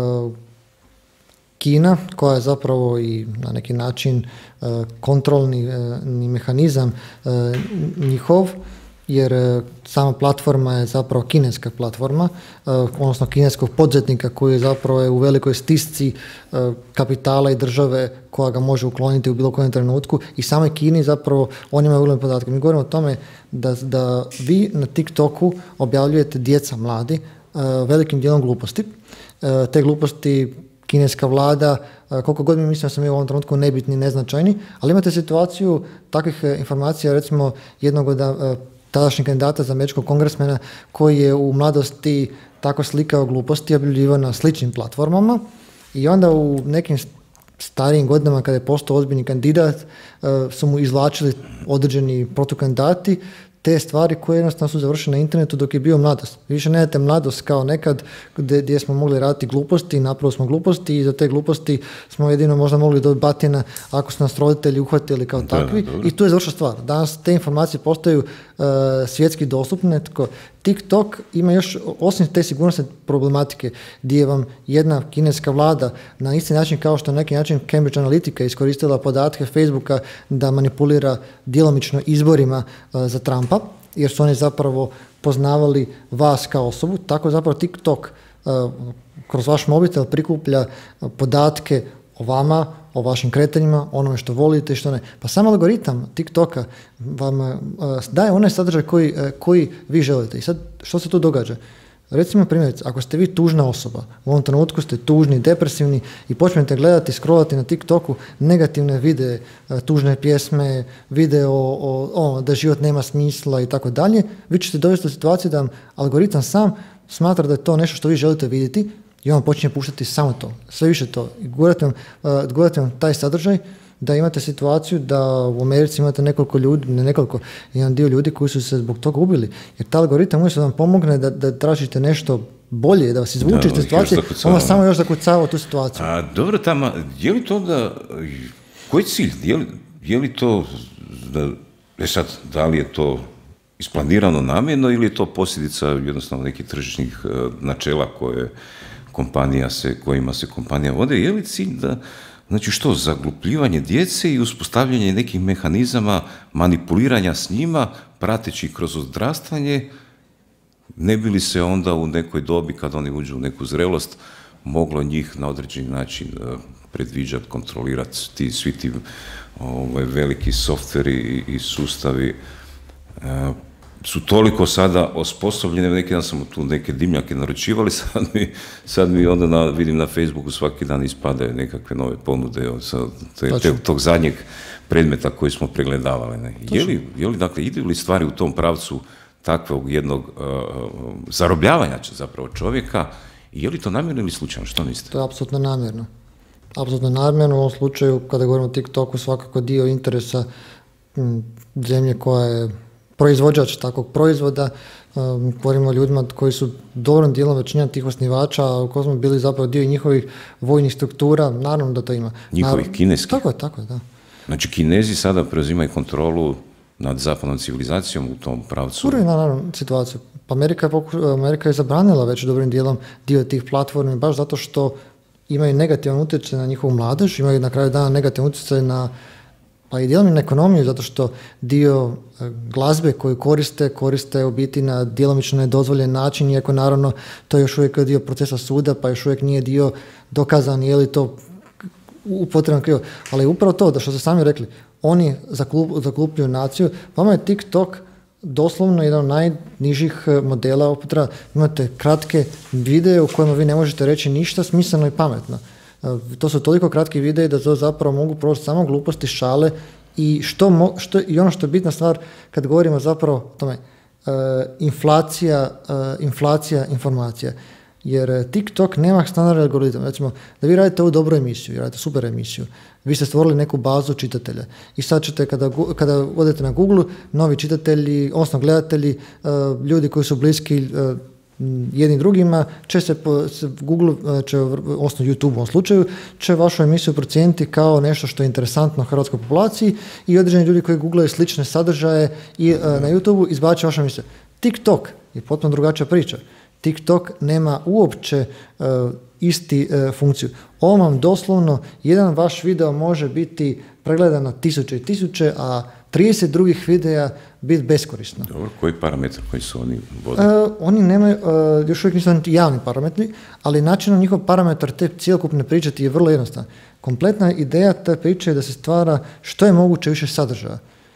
Kina, koja je zapravo i na neki način uh, kontrolni uh, mehanizam uh, njihov, jer uh, sama platforma je zapravo kineska platforma, uh, odnosno kineskog poduzetnika koji je zapravo je u velikoj stisci uh, kapitala i države koja ga može ukloniti u bilo kojem trenutku i samoj Kini zapravo oni imaju uglavne podatke. Mi govorimo o tome da, da vi na TikToku objavljujete djeca mladi uh, velikim dijelom gluposti. Uh, te gluposti kineska vlada, koliko god mi mislimo da smo mi u ovom trenutku nebitni, neznačajni, ali imate situaciju takvih informacija, recimo jednog od tadašnjih kandidata za američkog kongresmena koji je u mladosti tako slikao gluposti, objavljivao na sličnim platformama i onda u nekim starijim godinama kada je postao ozbiljni kandidat su mu izvlačili određeni protukandidati te stvari koje jednostavno su završene na internetu dok je bio mladost. Više ne date mladost kao nekad gdje, gdje smo mogli raditi gluposti, napravo smo gluposti i za te gluposti smo jedino možda mogli dobiti batina ako su nas roditelji uhvatili kao takvi da, i tu je završila stvar. Danas te informacije postaju uh, svjetski dostupne. Tako, TikTok ima još, osim te sigurnosne problematike, gdje vam jedna kineska vlada na isti način kao što na neki način Cambridge Analytica iskoristila podatke Facebooka da manipulira djelomično izborima uh, za Trumpa, jer su oni zapravo poznavali vas kao osobu, tako zapravo TikTok uh, kroz vaš mobitel prikuplja podatke o vama, o vašim kretanjima, onome što volite i što ne. Pa sam algoritam TikToka vam uh, daje onaj sadržaj koji, uh, koji vi želite. I sad, što se tu događa? Recimo primjerice, ako ste vi tužna osoba, u ovom trenutku ste tužni, depresivni i počnete gledati, scrollati na TikToku negativne videe, tužne pjesme, video o, o, da život nema smisla i tako dalje, vi ćete dovesti do situacije da vam algoritam sam smatra da je to nešto što vi želite vidjeti i on počinje puštati samo to, sve više to. I gurate vam, uh, gurate vam taj sadržaj da imate situaciju da u Americi imate nekoliko ljudi, ne nekoliko, jedan dio ljudi koji su se zbog toga ubili. Jer ta algoritam umjesto da vam pomogne da, da tražite nešto bolje, da vas izvuče iz te situacije, on vas samo još zakucava u tu situaciju. A dobro, tamo, je li to da, koji cilj, je li, je li to, da, e sad, da li je to isplanirano namjerno ili je to posljedica jednostavno nekih tržišnih uh, načela koje kompanija se, kojima se kompanija vode, je li cilj da, znači što, zaglupljivanje djece i uspostavljanje nekih mehanizama manipuliranja s njima, prateći kroz odrastanje, ne bi li se onda u nekoj dobi, kad oni uđu u neku zrelost, moglo njih na određeni način uh, predviđati, kontrolirati, ti, svi ti ovaj, veliki softveri i, i sustavi uh, su toliko sada osposobljene, neki dan sam tu neke dimnjake naručivali, sad mi, sad mi onda na, vidim na Facebooku svaki dan ispadaju nekakve nove ponude od te, te, tog zadnjeg predmeta koji smo pregledavali. Ne. Je li, je li, dakle, idu li stvari u tom pravcu takvog jednog uh, zarobljavanja zapravo čovjeka i je li to namjerno ili slučajno? Što mislite? To je apsolutno namjerno. Apsolutno namjerno, u ovom slučaju, kada govorimo o TikToku, svakako dio interesa m, zemlje koja je proizvođač takvog proizvoda, um, govorimo o ljudima koji su dobrom dijelom većina tih osnivača, a u kojoj smo bili zapravo dio njihovih vojnih struktura, naravno da to ima. Njihovih Naravno, kineskih? Tako je, tako je, da. Znači Kinezi sada preuzimaju kontrolu nad zapadnom civilizacijom u tom pravcu. Prvi naravno situaciju. Pa Amerika je, poku, Amerika je zabranila već dobrim dijelom dio tih platformi baš zato što imaju negativan utjecaj na njihovu mladež, imaju na kraju dana negativan utjecaj na pa i dijelom na ekonomiju, zato što dio glazbe koju koriste, koriste u biti na djelomično nedozvoljen način, iako naravno to je još uvijek dio procesa suda, pa još uvijek nije dio dokazan, je li to upotrebno krivo. Ali upravo to, da što ste sami rekli, oni zaklupljuju naciju, vama je TikTok doslovno jedan od najnižih modela upotreba. Imate kratke videe u kojima vi ne možete reći ništa smisleno i pametno. To su toliko kratki videi da to zapravo mogu proći samo gluposti, šale i, što mo, što, i ono što je bitna stvar kad govorimo zapravo o tome, uh, inflacija, uh, inflacija informacija. Jer TikTok nema standardni algoritam. Recimo, da vi radite ovu dobru emisiju, radite super emisiju, vi ste stvorili neku bazu čitatelja i sad ćete, kada, kada odete na Google, novi čitatelji, odnosno gledatelji, uh, ljudi koji su bliski uh, jedni drugima, će se, po, se Google, će, odnosno YouTube u ovom slučaju, će vašu emisiju procijeniti kao nešto što je interesantno hrvatskoj populaciji i određeni ljudi koji googlaju slične sadržaje i uh, na YouTube izbače vašu emisiju. TikTok je potpuno drugačija priča. TikTok nema uopće uh, isti uh, funkciju. Ovo vam doslovno, jedan vaš video može biti pregledan na tisuće i tisuće, a trideset drugih videa biti beskorisno. Dobro, koji parametri koji su oni vodili? Uh, oni nemaju, uh, još uvijek nisu niti javni parametri, ali način na njihov parametar te cijelokupne priče je vrlo jednostavan. Kompletna ideja te priče je da se stvara što je moguće više sadržaja.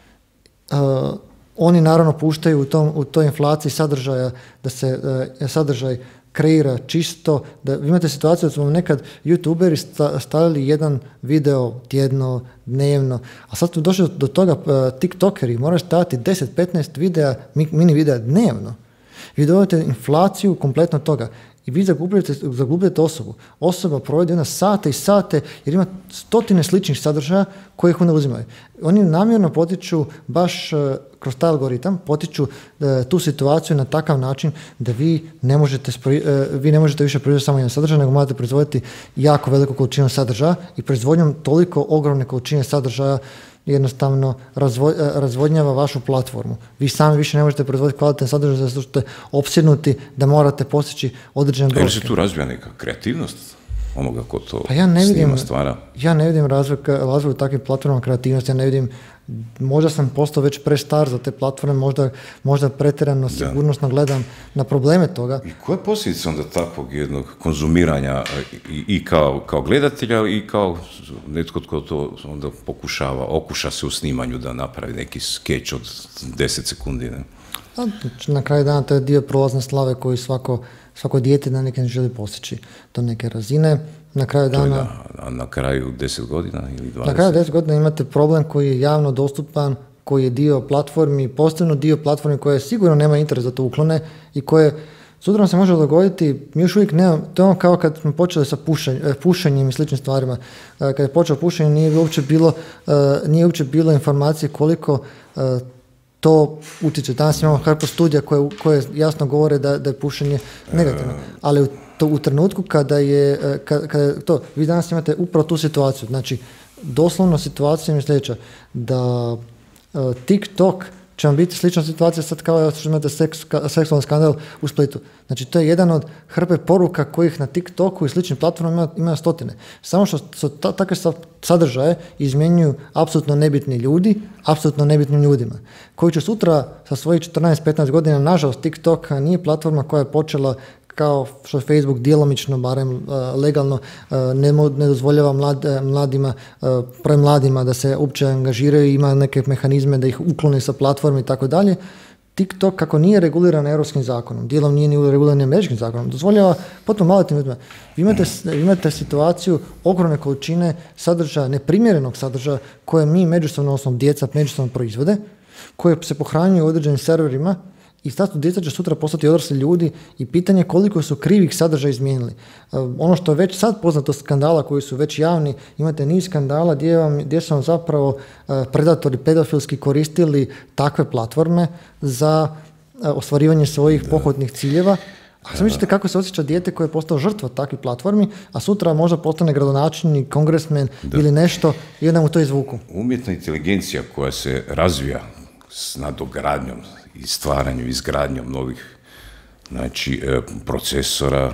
Uh, oni naravno puštaju u, tom, u toj inflaciji sadržaja da se uh, sadržaj kreira čisto, da vi imate situaciju da su vam nekad youtuberi stavili jedan video tjedno, dnevno, a sad su došli do toga uh, tiktokeri moraju staviti deset do petnaest videa, mini videa dnevno. Vi dobijete inflaciju kompletno toga i vi zagubljate, zagubljate osobu. Osoba provodi jedna sate i sate jer ima stotine sličnih sadržaja koje ih onda uzimaju. Oni namjerno potiču baš uh, kroz taj algoritam, potiču uh, tu situaciju na takav način da vi ne možete, spri, uh, vi ne možete više proizvoditi samo jedan sadržaj, nego morate proizvoditi jako veliku količinu sadržaja i proizvodnjom toliko ogromne količine sadržaja jednostavno razvo, razvodnjava vašu platformu. Vi sami više ne možete proizvoditi kvalitetne sadržaje zato što ste opsjednuti da morate postići određene brojke. Je li se tu razvija neka kreativnost onoga ko to pa ja ne vidim, snima, stvara? Ja ne vidim razvoj, razvoj takvih platforma kreativnosti, ja ne vidim, možda sam postao već prestar za te platforme, možda, možda pretjerano sigurnosno gledam na probleme toga. I koja je posljedica onda takvog jednog konzumiranja i, i kao, kao gledatelja i kao netko tko to onda pokušava, okuša se u snimanju da napravi neki skeč od deset sekundi, ne? A, na kraju dana to je dio prolazne slave koju svako, svako dijete na neki želi postići do neke razine. Na kraju dana... Na, na kraju deset godina ili dvadeset? Na kraju deset godina imate problem koji je javno dostupan, koji je dio platformi, posebno dio platformi koje sigurno nema interes da to uklone i koje sutra se može dogoditi, mi još uvijek nemamo, to je ono kao kad smo počeli sa pušenj, pušenjem i sličnim stvarima. Kad je počeo pušenje nije uopće bilo, nije uopće bilo informacije koliko to utječe. Danas imamo hrpu studija koje, koje jasno govore da, da je pušenje negativno. Ali u, to, u trenutku kada je, kada, kada je to, vi danas imate upravo tu situaciju. Znači, doslovno situacija je sljedeća, da uh, TikTok će vam biti slična situacija sad kao što imate seks, seksualni skandal u Splitu. Znači, to je jedan od hrpe poruka kojih na TikToku i sličnim platformama ima, ima stotine. Samo što su ta, takve sadržaje izmjenjuju apsolutno nebitni ljudi, apsolutno nebitnim ljudima, koji će sutra sa svojih četrnaest do petnaest godina, nažalost, TikTok nije platforma koja je počela kao što Facebook djelomično, barem uh, legalno, uh, ne, ne dozvoljava mlad, mladima, uh, premladima da se uopće angažiraju, ima neke mehanizme da ih uklone sa platforme i tako dalje. TikTok, kako nije reguliran europskim zakonom, dijelom nije ni reguliran američkim zakonom, dozvoljava potpuno maloljetnim ljudima. Vi imate, vi imate situaciju ogromne količine sadržaja, neprimjerenog sadržaja koje mi međusobno, odnosno djeca međusobno proizvode, koje se pohranjuju u određenim serverima. I sad djeca će sutra postati odrasli ljudi i pitanje koliko su krivih sadržaja izmijenili. Uh, ono što je već sad poznato skandala koji su već javni, imate niz skandala gdje, vam, gdje su vam zapravo uh, predatori pedofilski koristili takve platforme za uh, ostvarivanje svojih da. pohotnih ciljeva. A sad mislite kako se osjeća dijete koje je postao žrtva takvih platformi, a sutra možda postane gradonačelnik, kongresmen da. ili nešto i onda mu to izvuku. Umjetna inteligencija koja se razvija s nadogradnjom i stvaranjem, izgradnjom novih, znači, procesora,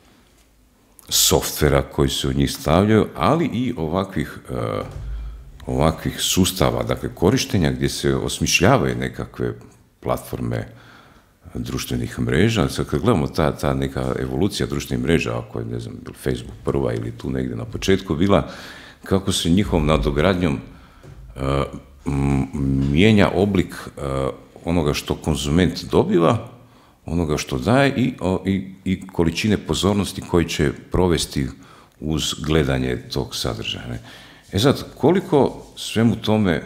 softvera koji se u njih stavljaju, ali i ovakvih, ovakvih sustava, dakle, korištenja gdje se osmišljavaju nekakve platforme društvenih mreža. Sad kad gledamo ta, ta neka evolucija društvenih mreža, ako je, ne znam, Facebook prva ili tu negdje na početku bila, kako se njihovom nadogradnjom uh, mijenja oblik uh, onoga što konzument dobiva, onoga što daje i, o, i, i količine pozornosti koji će provesti uz gledanje tog sadržaja. Ne? E sad, koliko svemu tome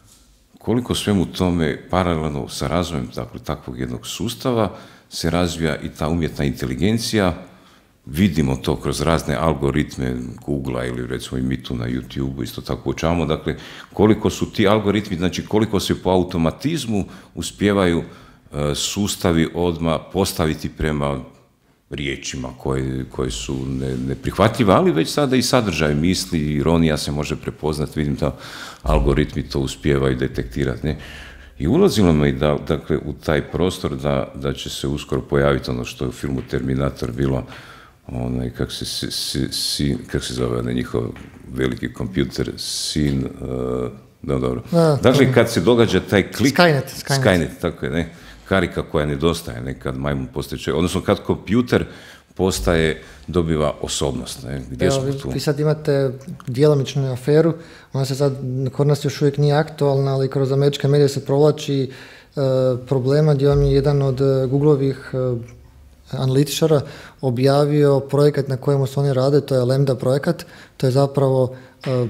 koliko svemu tome paralelno sa razvojem dakle, takvog jednog sustava se razvija i ta umjetna inteligencija, vidimo to kroz razne algoritme Googlea ili recimo i mi tu na YouTube isto tako učavamo, dakle koliko su ti algoritmi, znači koliko se po automatizmu uspijevaju uh, sustavi odmah postaviti prema riječima koje, koje su ne, neprihvatljive, ali već sada i sadržaj misli, ironija se može prepoznati, vidim da algoritmi to uspijevaju detektirati. Ne? I ulazilo me i da, dakle, u taj prostor da, da će se uskoro pojaviti ono što je u filmu Terminator bilo, onaj, kak se, si, si, kak se zove, ne, njihov veliki kompjuter, sin, uh, da, dobro. A, dakle, kad se događa taj klik... Skynet. Skynet, Skynet tako je, ne? Karika koja nedostaje, ne, kad majmun postaje čovjek, odnosno kad kompjuter postaje, dobiva osobnost. Ne, gdje Evo, smo vi, tu? vi sad imate djelomičnu aferu, ona se sad, kod nas još uvijek nije aktualna, ali kroz američke medije se provlači e, problema gdje on je jedan od Googlovih e, analitičara objavio projekat na kojemu se oni rade, to je Lambda projekat, to je zapravo e,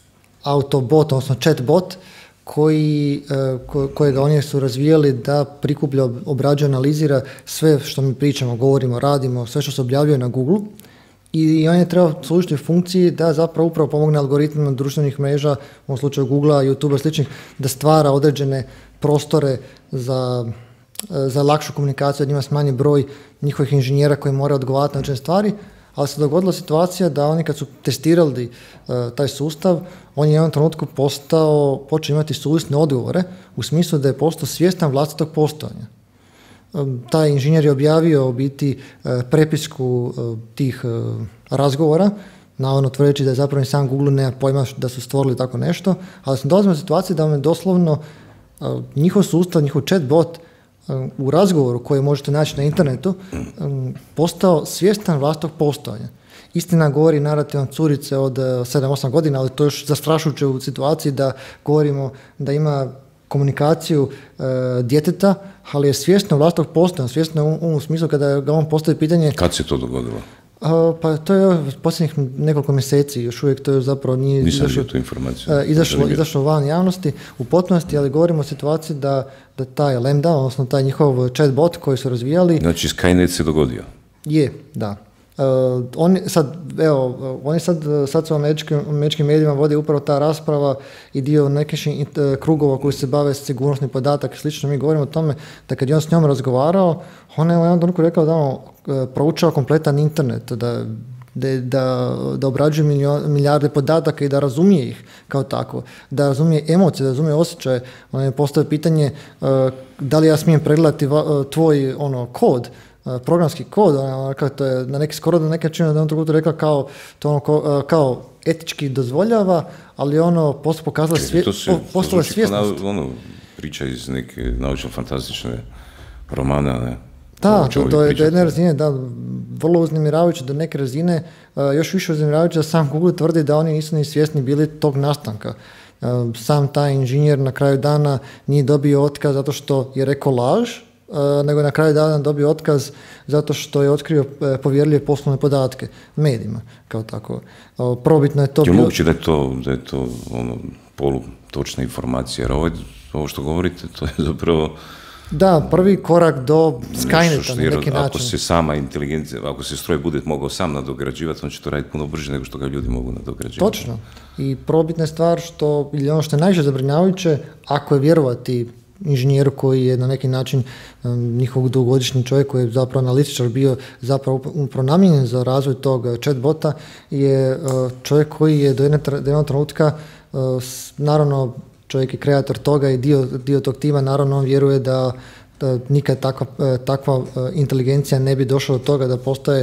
autobot, odnosno chatbot, koji, ko, kojega oni su razvijali da prikuplja, obrađuje, analizira sve što mi pričamo, govorimo, radimo, sve što se objavljuje na Google i on je trebao služiti funkciji da zapravo upravo pomogne algoritmima društvenih mreža, u ovom slučaju Googlea, YouTubea i sličnih, da stvara određene prostore za, za lakšu komunikaciju, da ima smanji broj njihovih inženjera koji moraju odgovarati na određene stvari, ali se dogodila situacija da oni kad su testirali uh, taj sustav, on je u jednom trenutku postao, počeo imati suvisne odgovore, u smislu da je postao svjestan vlastitog postojanja. Um, taj inženjer je objavio u biti uh, prepisku uh, tih uh, razgovora, navodno tvrdeći da je zapravo i sam Google nema pojma da su stvorili tako nešto, ali smo dolazili u situaciji da vam je doslovno uh, njihov sustav, njihov chatbot u razgovoru koji možete naći na internetu postao svjestan vlastitog postojanja. Istina govori narativom curice od sedam osam godina, ali to je još zastrašujuće u situaciji da govorimo da ima komunikaciju e, djeteta, ali je svjesno vlastitog postojanja, svjesno u, u smislu kada ga on postavi pitanje... Kad se to dogodilo? A, pa to je posljednjih nekoliko mjeseci, još uvijek to je zapravo nije izašlo, tu informaciju. Uh, izašlo, izašlo van javnosti u potpunosti, ali govorimo o situaciji da, da taj Lambda, odnosno taj njihov chatbot koji su razvijali... Znači Skynet se dogodio? Je, da. Uh, oni sad, evo, oni sad, sad su u američkim, američkim medijima vodi upravo ta rasprava i dio nekih krugova koji se bave sigurnosni podatak i slično. Mi govorimo o tome da kad je on s njom razgovarao, on je u jednom trenutku rekao da on proučava kompletan internet, da, da, da, da obrađuje milion, milijarde podataka i da razumije ih kao tako, da razumije emocije, da razumije osjećaje. On je postavio pitanje uh, da li ja smijem pregledati va, tvoj ono, kod, programski kod, ono, to je na neki, skoro da neka čina da on drugo rekla kao, to ono, kao etički dozvoljava, ali ono posto pokazala svije, to se, postala svjesnost. To ono, priča iz neke naučno-fantastične romana, ne? Da, to, to je do jedne razine, da, vrlo uznemiravajuće do neke razine, uh, još više uznemiravajuće da sam Google tvrdi da oni nisu ni svjesni bili tog nastanka. Uh, sam taj inženjer na kraju dana nije dobio otkaz zato što je rekao laž, Uh, nego na kraju dana dobio otkaz zato što je otkrio uh, povjerljive poslovne podatke medijima, kao tako. Uh, probitno je to... Je moguće da je to, da je to ono, polu točna informacija, jer ovo, ovo što govorite, to je zapravo... Da, prvi korak do Skyneta na neki način. Ako se sama inteligencija, ako se stroj bude mogao sam nadograđivati, on će to raditi puno brže nego što ga ljudi mogu nadograđivati. Točno. I probitna je stvar što, ili ono što je najviše zabrinjavajuće, ako je vjerovati inženjeru koji je na neki način um, njihov dugogodišnji čovjek koji je zapravo analitičar bio zapravo upravo namijenjen za razvoj tog chatbota, je uh, čovjek koji je do jednog trenutka uh, naravno čovjek je kreator toga i dio, dio tog tima, naravno on vjeruje da, da nikad takva, takva inteligencija ne bi došla do toga da postaje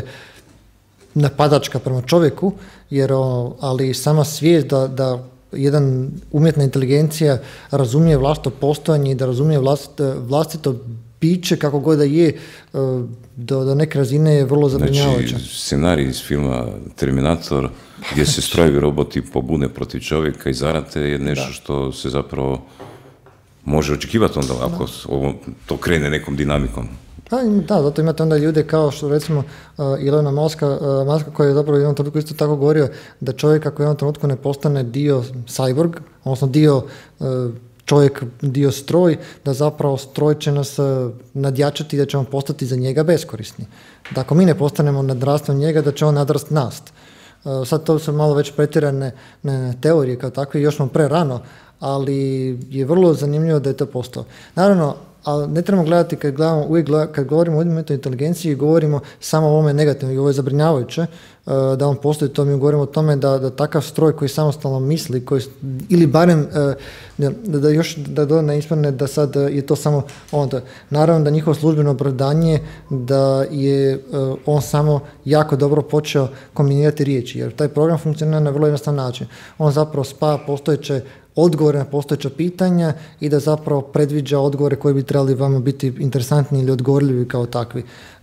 napadačka prema čovjeku, jer, ali sama svijest da, da jedan umjetna inteligencija razumije vlastito postojanje i da razumije vlastito, vlastito biće kako god da je, do, do neke razine je vrlo zabrinjavajuće. Znači, scenarij iz filma Terminator, gdje se strojevi roboti pobune protiv čovjeka i zarate, je nešto da. Što se zapravo može očekivati onda ako ovo, to krene nekom dinamikom. Da, da, zato imate onda ljude kao što recimo uh, Ilona Maska, uh, Maska koji je zapravo u jednom trenutku isto tako govorio da čovjek ako u jednom trenutku ne postane dio cyborg, odnosno dio uh, čovjek, dio stroj, da zapravo stroj će nas uh, nadjačati i da ćemo postati za njega beskorisni. Da ako mi ne postanemo nadrasti od njega, da će on nadrast nas. Uh, sad to su malo već pretjerane ne, teorije kao takve, još smo pre rano, ali je vrlo zanimljivo da je to postao. Naravno, ali ne trebamo gledati kad, gledamo, uvijek gleda, kad govorimo o umjetnoj inteligenciji, govorimo samo o ovome negativno i ovo je zabrinjavajuće uh, da on postoji, to mi govorimo o tome da, da takav stroj koji samostalno misli, koji, ili barem uh, da, da još da do ne ispadne da sad uh, je to samo onda. Naravno da njihovo službeno opravdanje da je uh, on samo jako dobro počeo kombinirati riječi, jer taj program funkcionira na vrlo jednostavan način. On zapravo spaja postojeće odgovore na postojeća pitanja i da zapravo predviđa odgovore koji bi trebali vama biti interesantni ili odgovorljivi kao takvi.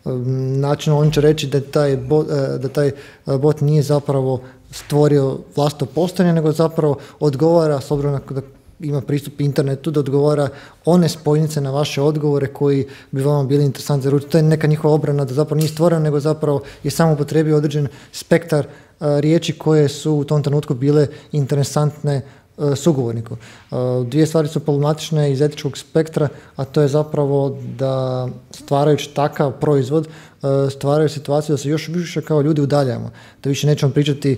Način on će reći da taj bot, da taj bot nije zapravo stvorio vlastito postojanje, nego zapravo odgovara, s obzirom da ima pristup internetu, da odgovara one spojnice na vaše odgovore koji bi vama bili interesantni. Jer to je neka njihova obrana da zapravo nije stvoreno, nego zapravo je samo upotrijebio određen spektar riječi koje su u tom trenutku bile interesantne sugovorniku. Dvije stvari su problematične iz etičkog spektra, a to je zapravo da stvarajući takav proizvod stvaraju situaciju da se još više kao ljudi udaljamo. Da više nećemo pričati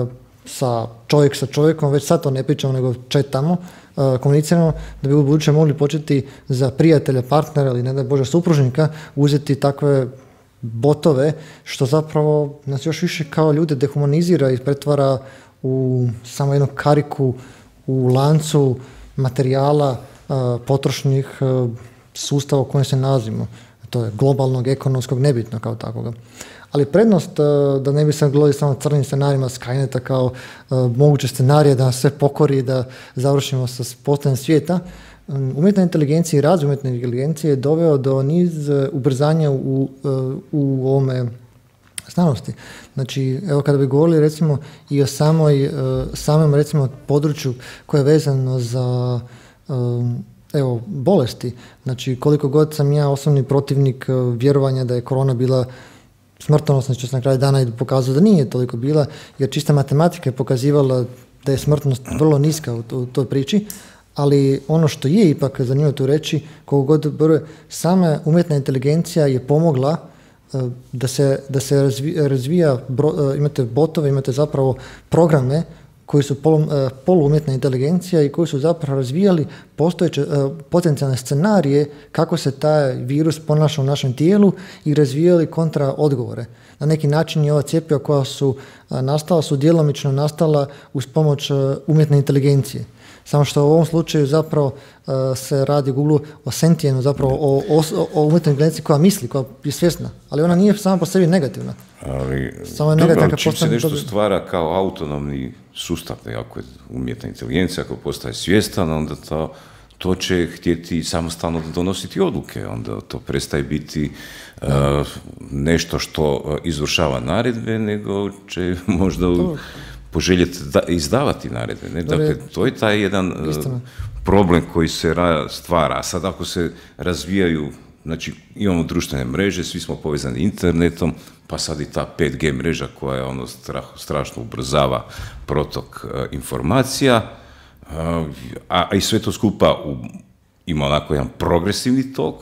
sa čovjek sa čovjekom, već sad to ne pričamo, nego četamo, komuniciramo, da bi u buduće mogli početi za prijatelja, partnera ili ne daj Bože supružnika uzeti takve botove, što zapravo nas još više kao ljude dehumanizira i pretvara u samo jednu kariku u lancu materijala potrošnih sustava u kojem se nalazimo. To je globalnog, ekonomskog, nebitno kao takvoga. Ali prednost, da ne bi se gledali samo crnim scenarijima Skyneta kao moguće scenarije da nas sve pokori, da završimo sa postojanjem svijeta, umjetna inteligencija i razvoj umjetne inteligencije je doveo do niz ubrzanja u, u ovome znanosti. Znači, evo kada bi govorili recimo i o samoj, samom recimo području koje je vezano za evo, bolesti. Znači, koliko god sam ja osobni protivnik vjerovanja da je korona bila smrtonosna, što se na kraju dana i pokazalo da nije toliko bila, jer čista matematika je pokazivala da je smrtnost vrlo niska u, u toj priči, ali ono što je ipak zanimljivo tu reći, koliko god broj, sama umjetna inteligencija je pomogla da se, da se razvija, razvija bro, imate botove, imate zapravo programe koji su polu, poluumjetna inteligencija i koji su zapravo razvijali postojeće potencijalne scenarije kako se taj virus ponaša u našem tijelu i razvijali kontra odgovore. Na neki način je ova cjepiva koja su nastala, su djelomično nastala uz pomoć umjetne inteligencije. Samo što u ovom slučaju zapravo uh, se radi u Google o sentijenu, zapravo o, o, o umjetnoj inteligenciji koja misli, koja je svjesna, ali ona nije sama po sebi negativna. Ali, samo je dobro, negativna, čim se nešto dobro stvara kao autonomni sustav, ako je umjetna inteligencija, ako postaje svjestan, onda to, to će htjeti samostalno donositi odluke, onda to prestaje biti uh, nešto što izvršava naredbe, nego će možda u, poželjeti da, izdavati naredbe. Ne? Dakle, to je taj jedan uh, problem koji se ra, stvara. A sad ako se razvijaju, znači imamo društvene mreže, svi smo povezani internetom, pa sad i ta pet G mreža koja je ono strah, strašno ubrzava protok uh, informacija, uh, a, a i sve to skupa u, ima onako jedan progresivni tok,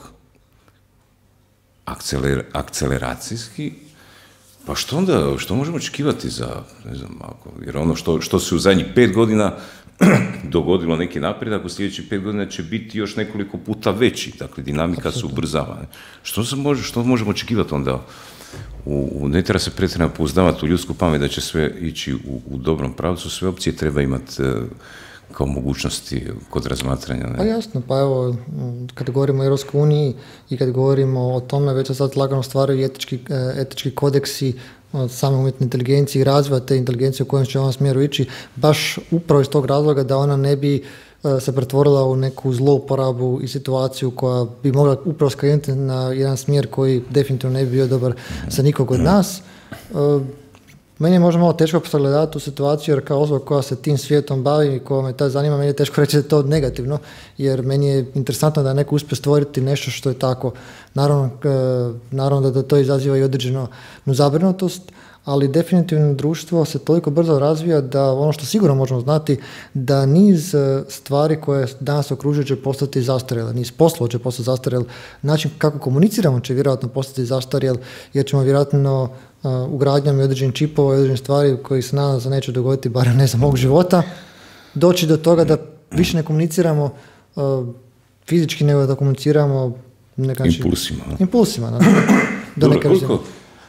akceler, akceleracijski. Pa što onda, što možemo očekivati za, ne znam, ako, jer ono što, što se u zadnjih pet godina dogodilo neki napredak, u sljedećih pet godina će biti još nekoliko puta veći, dakle dinamika se ubrzava. Što, se može, što možemo očekivati onda? U, u, ne treba se pretjerano pouzdavati u ljudsku pamet da će sve ići u, u dobrom pravcu, sve opcije treba imati uh, kao mogućnosti kod razmatranja. Ne? Pa jasno, pa evo, kad govorimo o Europskoj uniji i kad govorimo o tome, već se sad lagano stvaraju etički, etički kodeksi od same umjetne inteligencije i razvoja te inteligencije u kojem će ovom smjeru ići, baš upravo iz tog razloga da ona ne bi se pretvorila u neku zlouporabu i situaciju koja bi mogla upravo skrenuti na jedan smjer koji definitivno ne bi bio dobar za nikog od nas. Meni je možda malo teško sagledati tu situaciju, jer kao osoba koja se tim svijetom bavi i koja me taj zanima, meni je teško reći da je to negativno, jer meni je interesantno da neko uspije stvoriti nešto što je tako. Naravno, naravno da to izaziva i određenu zabrinutost, ali definitivno društvo se toliko brzo razvija da ono što sigurno možemo znati, da niz stvari koje danas okružuju će postati zastarjele, niz poslova će postati zastarjel, način kako komuniciramo će vjerojatno postati zastarjel, jer ćemo vjerojatno uh, ugradnjom i određenih čipova i određenih stvari koji se nadam se neće dogoditi, barem ne za mog života, doći do toga da više ne komuniciramo uh, fizički, nego da komuniciramo nekakvim impulsima. Impulsima, da. Do Dobro, koliko,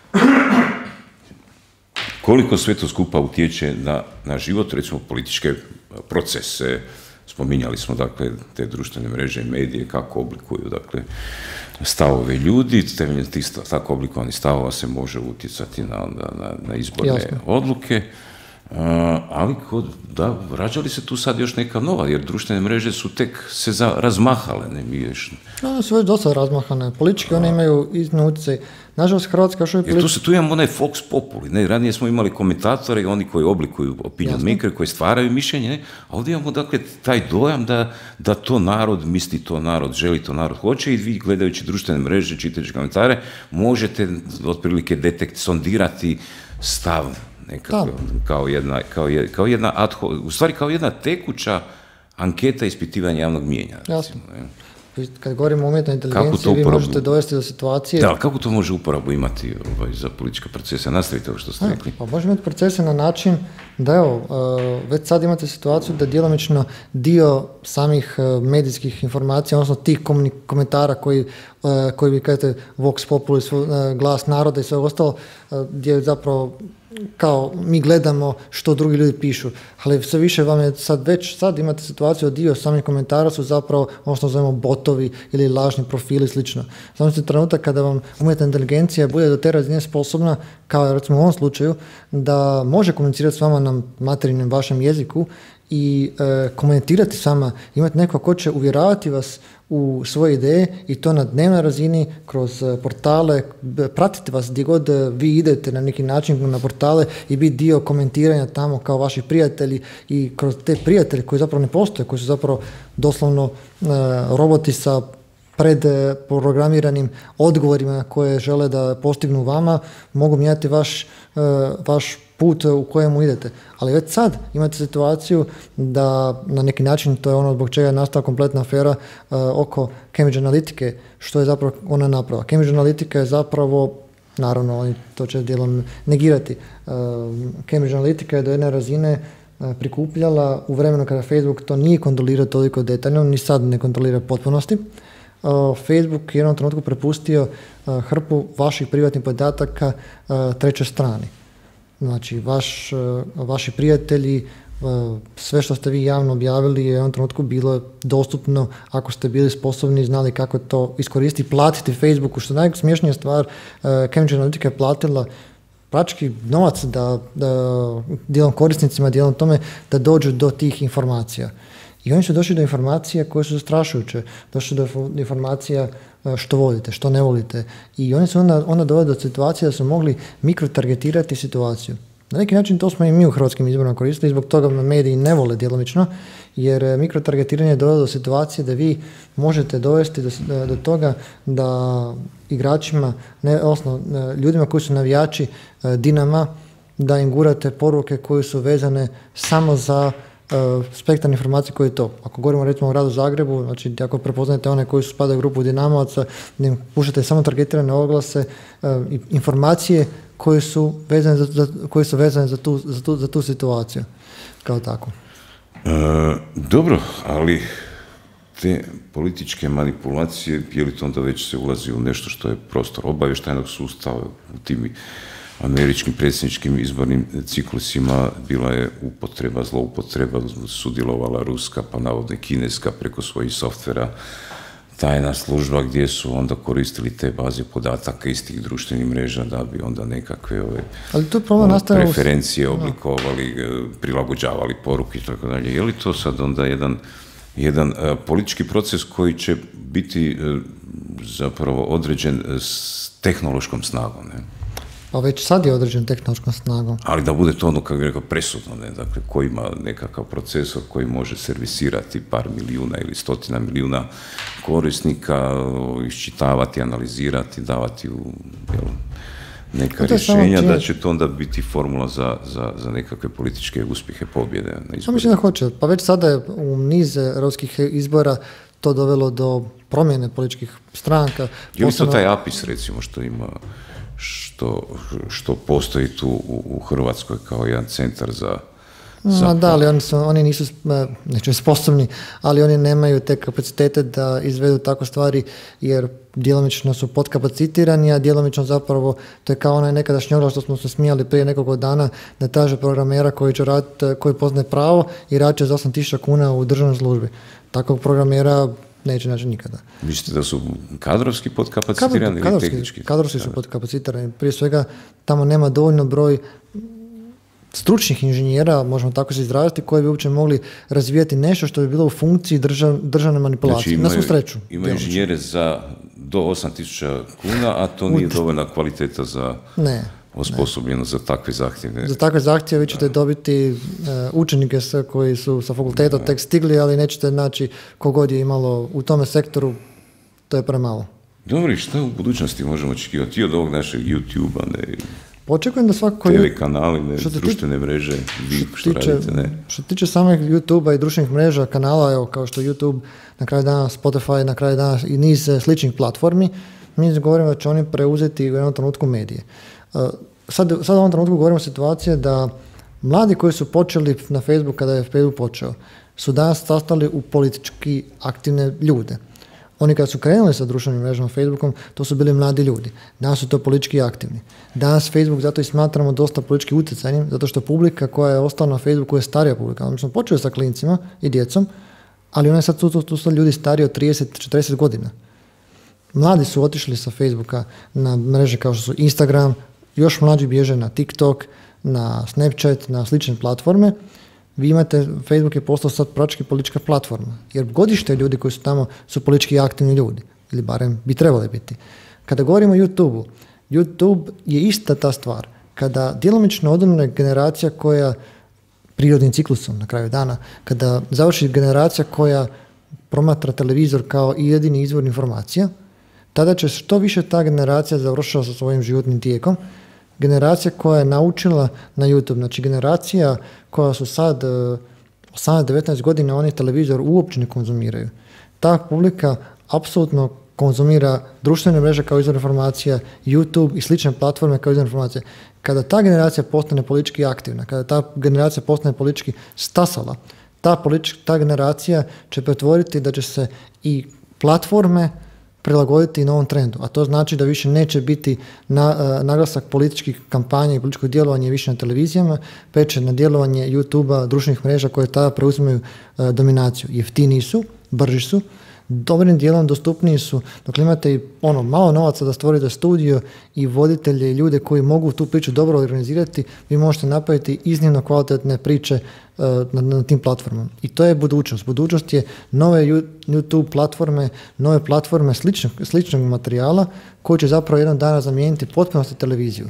koliko sve to skupa utječe na, na život, recimo političke procese, spominjali smo dakle te društvene mreže i medije, kako oblikuju dakle stavove ljudi, temeljem tih tako oblikovanih stavova se može utjecati na, na, na izborne Jasne. odluke, uh, ali kod, da, rađa li se tu sad još neka nova, jer društvene mreže su tek se za, razmahale, ne mi još... No, su već dosta razmahane, politički one imaju iznimno utjecaj. Nažalost, Hrvatska još je... Jer tu, se, tu imamo onaj Fox Populi, ne, ranije smo imali komentatore, oni koji oblikuju opinion maker, koji stvaraju mišljenje, ne, a ovdje imamo dakle taj dojam da, da to narod misli, to narod želi, to narod hoće i vi gledajući društvene mreže, čitajući komentare, možete otprilike detekt, sondirati stav nekako, kao jedna, kao, je, kao jedna ad hoc, u stvari kao jedna tekuća anketa ispitivanja javnog mijenja. Jasno. Kad govorimo o umjetnoj inteligenciji, vi možete dovesti do situacije... Da, kako to može uporabu imati ovaj, za političke procese? Nastavite ovo što ste rekli. Pa može imati procese na način da evo, već sad imate situaciju da djelomično dio samih medijskih informacija, odnosno tih komentara koji, koji vi kažete Vox Populi, glas naroda i sve ostalo, gdje zapravo kao mi gledamo što drugi ljudi pišu, ali sve više vam je sad već, sad imate situaciju da dio samih komentara su zapravo ono što zovemo botovi ili lažni profili i slično. Znam se trenutak kada vam umjetna inteligencija bude do te razine sposobna, kao recimo u ovom slučaju, da može komunicirati s vama na materinjem vašem jeziku i e, komentirati s vama, imati neko ko će uvjeravati vas u svoje ideje i to na dnevnoj razini kroz portale, pratiti vas gdje god vi idete na neki način na portale i biti dio komentiranja tamo kao vaši prijatelji i kroz te prijatelje koji zapravo ne postoje, koji su zapravo doslovno e, roboti sa predprogramiranim odgovorima koje žele da postignu vama, mogu mijenjati vaš, uh, vaš put u kojemu idete. Ali već sad imate situaciju da na neki način, to je ono zbog čega je nastala kompletna afera uh, oko Cambridge Analytike, što je zapravo ona naprava. Cambridge Analytica je zapravo, naravno oni to će dijelom negirati, uh, Cambridge Analytica je do jedne razine uh, prikupljala u vremenu kada Facebook to nije kontrolirao toliko detaljno, ni sad ne kontrolira potpunosti. Uh, Facebook je jednom trenutku prepustio uh, hrpu vaših privatnih podataka uh, trećoj strani. Znači, vaš, uh, vaši prijatelji, uh, sve što ste vi javno objavili je u jednom trenutku bilo dostupno ako ste bili sposobni i znali kako to iskoristiti, platiti Facebooku, što je najsmiješnija stvar. uh, Cambridge Analytica je platila praktički novac da, da dijelom korisnicima, dijelom tome da dođu do tih informacija. I oni su došli do informacija koje su zastrašujuće, došli do informacija što volite, što ne volite. I oni su onda, onda doveli do situacije da su mogli mikrotargetirati situaciju. Na neki način to smo i mi u hrvatskim izborima koristili, zbog toga mediji ne vole djelomično, jer mikrotargetiranje je dovelo do situacije da vi možete dovesti do, do toga da igračima, ne, osno, ljudima koji su navijači Dinama, da im gurate poruke koje su vezane samo za Uh, spektar informacija koji je to. Ako govorimo recimo o gradu Zagrebu, znači ako prepoznajete one koji su spadaju u grupu Dinamovaca, da im puštate samo targetirane oglase, uh, informacije koje su vezane za, za, koje su vezane za tu, za tu, za tu situaciju. Kao tako. E, dobro, ali te političke manipulacije, je li to onda već se ulazi u nešto što je prostor obavještajnog sustava, u tim američkim predsjedničkim izbornim ciklusima bila je upotreba, zloupotreba, sudjelovala ruska, pa navodno kineska preko svojih softvera, tajna služba gdje su onda koristili te baze podataka iz tih društvenih mreža da bi onda nekakve ove, ali to problem ove preferencije u... oblikovali, prilagođavali poruke i tako dalje. Je li to sad onda jedan, jedan uh, politički proces koji će biti uh, zapravo određen s tehnološkom snagom, ne? Pa već sad je određen tehnološkom snagom. Ali da bude to ono, kako bih rekao, presudno, ne? Dakle, koji ima nekakav procesor koji može servisirati par milijuna ili stotina milijuna korisnika, iščitavati, analizirati, davati u jel, neka rješenja, da će to onda biti formula za, za, za nekakve političke uspjehe, pobjede na izborima. Mislim da hoće. Pa već sada je u niz europskih izbora to dovelo do promjene političkih stranka. Je li to taj APIS, recimo, što ima Što, što postoji tu u, u Hrvatskoj kao jedan centar za... za... Ma da, ali oni, su, oni nisu, neću sposobni, ali oni nemaju te kapacitete da izvedu tako stvari, jer djelomično su podkapacitirani, a djelomično zapravo, to je kao onaj nekadašnji oglas što smo se smijali prije nekoliko dana, da traže programera koji će raditi, koji poznaje pravo i radit će za osam tisuća kuna u državnoj službi. Takvog programera neće naći nikada. Mislite da su kadrovski podkapacitirani ili tehnički? Kadrovski su podkapacitirani. Prije svega, tamo nema dovoljno broj stručnih inženjera, možemo tako se izraziti, koji bi uopće mogli razvijati nešto što bi bilo u funkciji držav, državne manipulacije. Znači, imaju, na svu sreću. Imaju inženjere za do osam tisuća kuna, a to nije Ut... dovoljna kvaliteta za... Ne. osposobljeno za takve zahtjeve. Za takve zahtjeve vi ćete dobiti uh, učenike koji su sa fakulteta tek stigli, ali nećete naći kogod je imalo u tome sektoru, to je premalo. Dobro, i šta u budućnosti možemo očekivati od ovog našeg YouTube-a, ne? Očekujem da svakako... T V kanali, ne, društvene mreže, vi što tiče, radite, ne? Što tiče samih YouTube-a i društvenih mreža, kanala, evo, kao što YouTube, na kraju dana Spotify, na kraju dana i niz sličnih platformi, mi govorimo da će oni preuzeti u jednom trenutku medije. Sad, sad u ovom trenutku govorimo o situaciji da mladi koji su počeli na Facebook kada je Facebook počeo, su danas sastali u politički aktivne ljude. Oni kad su krenuli sa društvenim mrežama Facebookom, to su bili mladi ljudi. Danas su to politički aktivni. Danas Facebook zato i smatramo dosta politički utjecajnim, zato što publika koja je ostala na Facebooku je starija publika. Mi smo počeli sa klincima i djecom, ali one sad tu, tu, tu su ljudi stariji od trideset do četrdeset godina. Mladi su otišli sa Facebooka na mreže kao što su Instagram, još mlađi bježe na TikTok, na Snapchat, na slične platforme. Vi imate, Facebook je postao sad praktički politička platforma, jer godište ljudi koji su tamo su politički aktivni ljudi, ili barem bi trebali biti. Kada govorimo o YouTube-u, YouTube je ista ta stvar. Kada djelomično odumre generacija koja, prirodnim ciklusom na kraju dana, kada završi generacija koja promatra televizor kao i jedini izvor informacija, tada će što više ta generacija završava sa svojim životnim tijekom. Generacija koja je naučila na YouTube, znači generacija koja su sad osamnaest devetnaest godina, oni televizor uopće ne konzumiraju. Ta publika apsolutno konzumira društvene mreže kao izvor informacija, YouTube i slične platforme kao izvor informacije. Kada ta generacija postane politički aktivna, kada ta generacija postane politički stasala, ta, politič, ta generacija će pretvoriti da će se i platforme prilagoditi novom trendu, a to znači da više neće biti na, uh, naglasak političkih kampanja i političkog djelovanja više na televizijama, peče na djelovanje YouTube-a, društvenih mreža koje tada preuzimaju uh, dominaciju. Jeftiniji su, brži su, dobrim dijelom dostupniji su, dakle imate i ono, malo novaca da stvorite studio i voditelje i ljude koji mogu tu priču dobro organizirati, vi možete napraviti iznimno kvalitetne priče uh, na, na tim platformama. I to je budućnost. Budućnost je nove YouTube platforme, nove platforme sličnog, sličnog materijala koji će zapravo jedan dana zamijeniti potpunosti televiziju.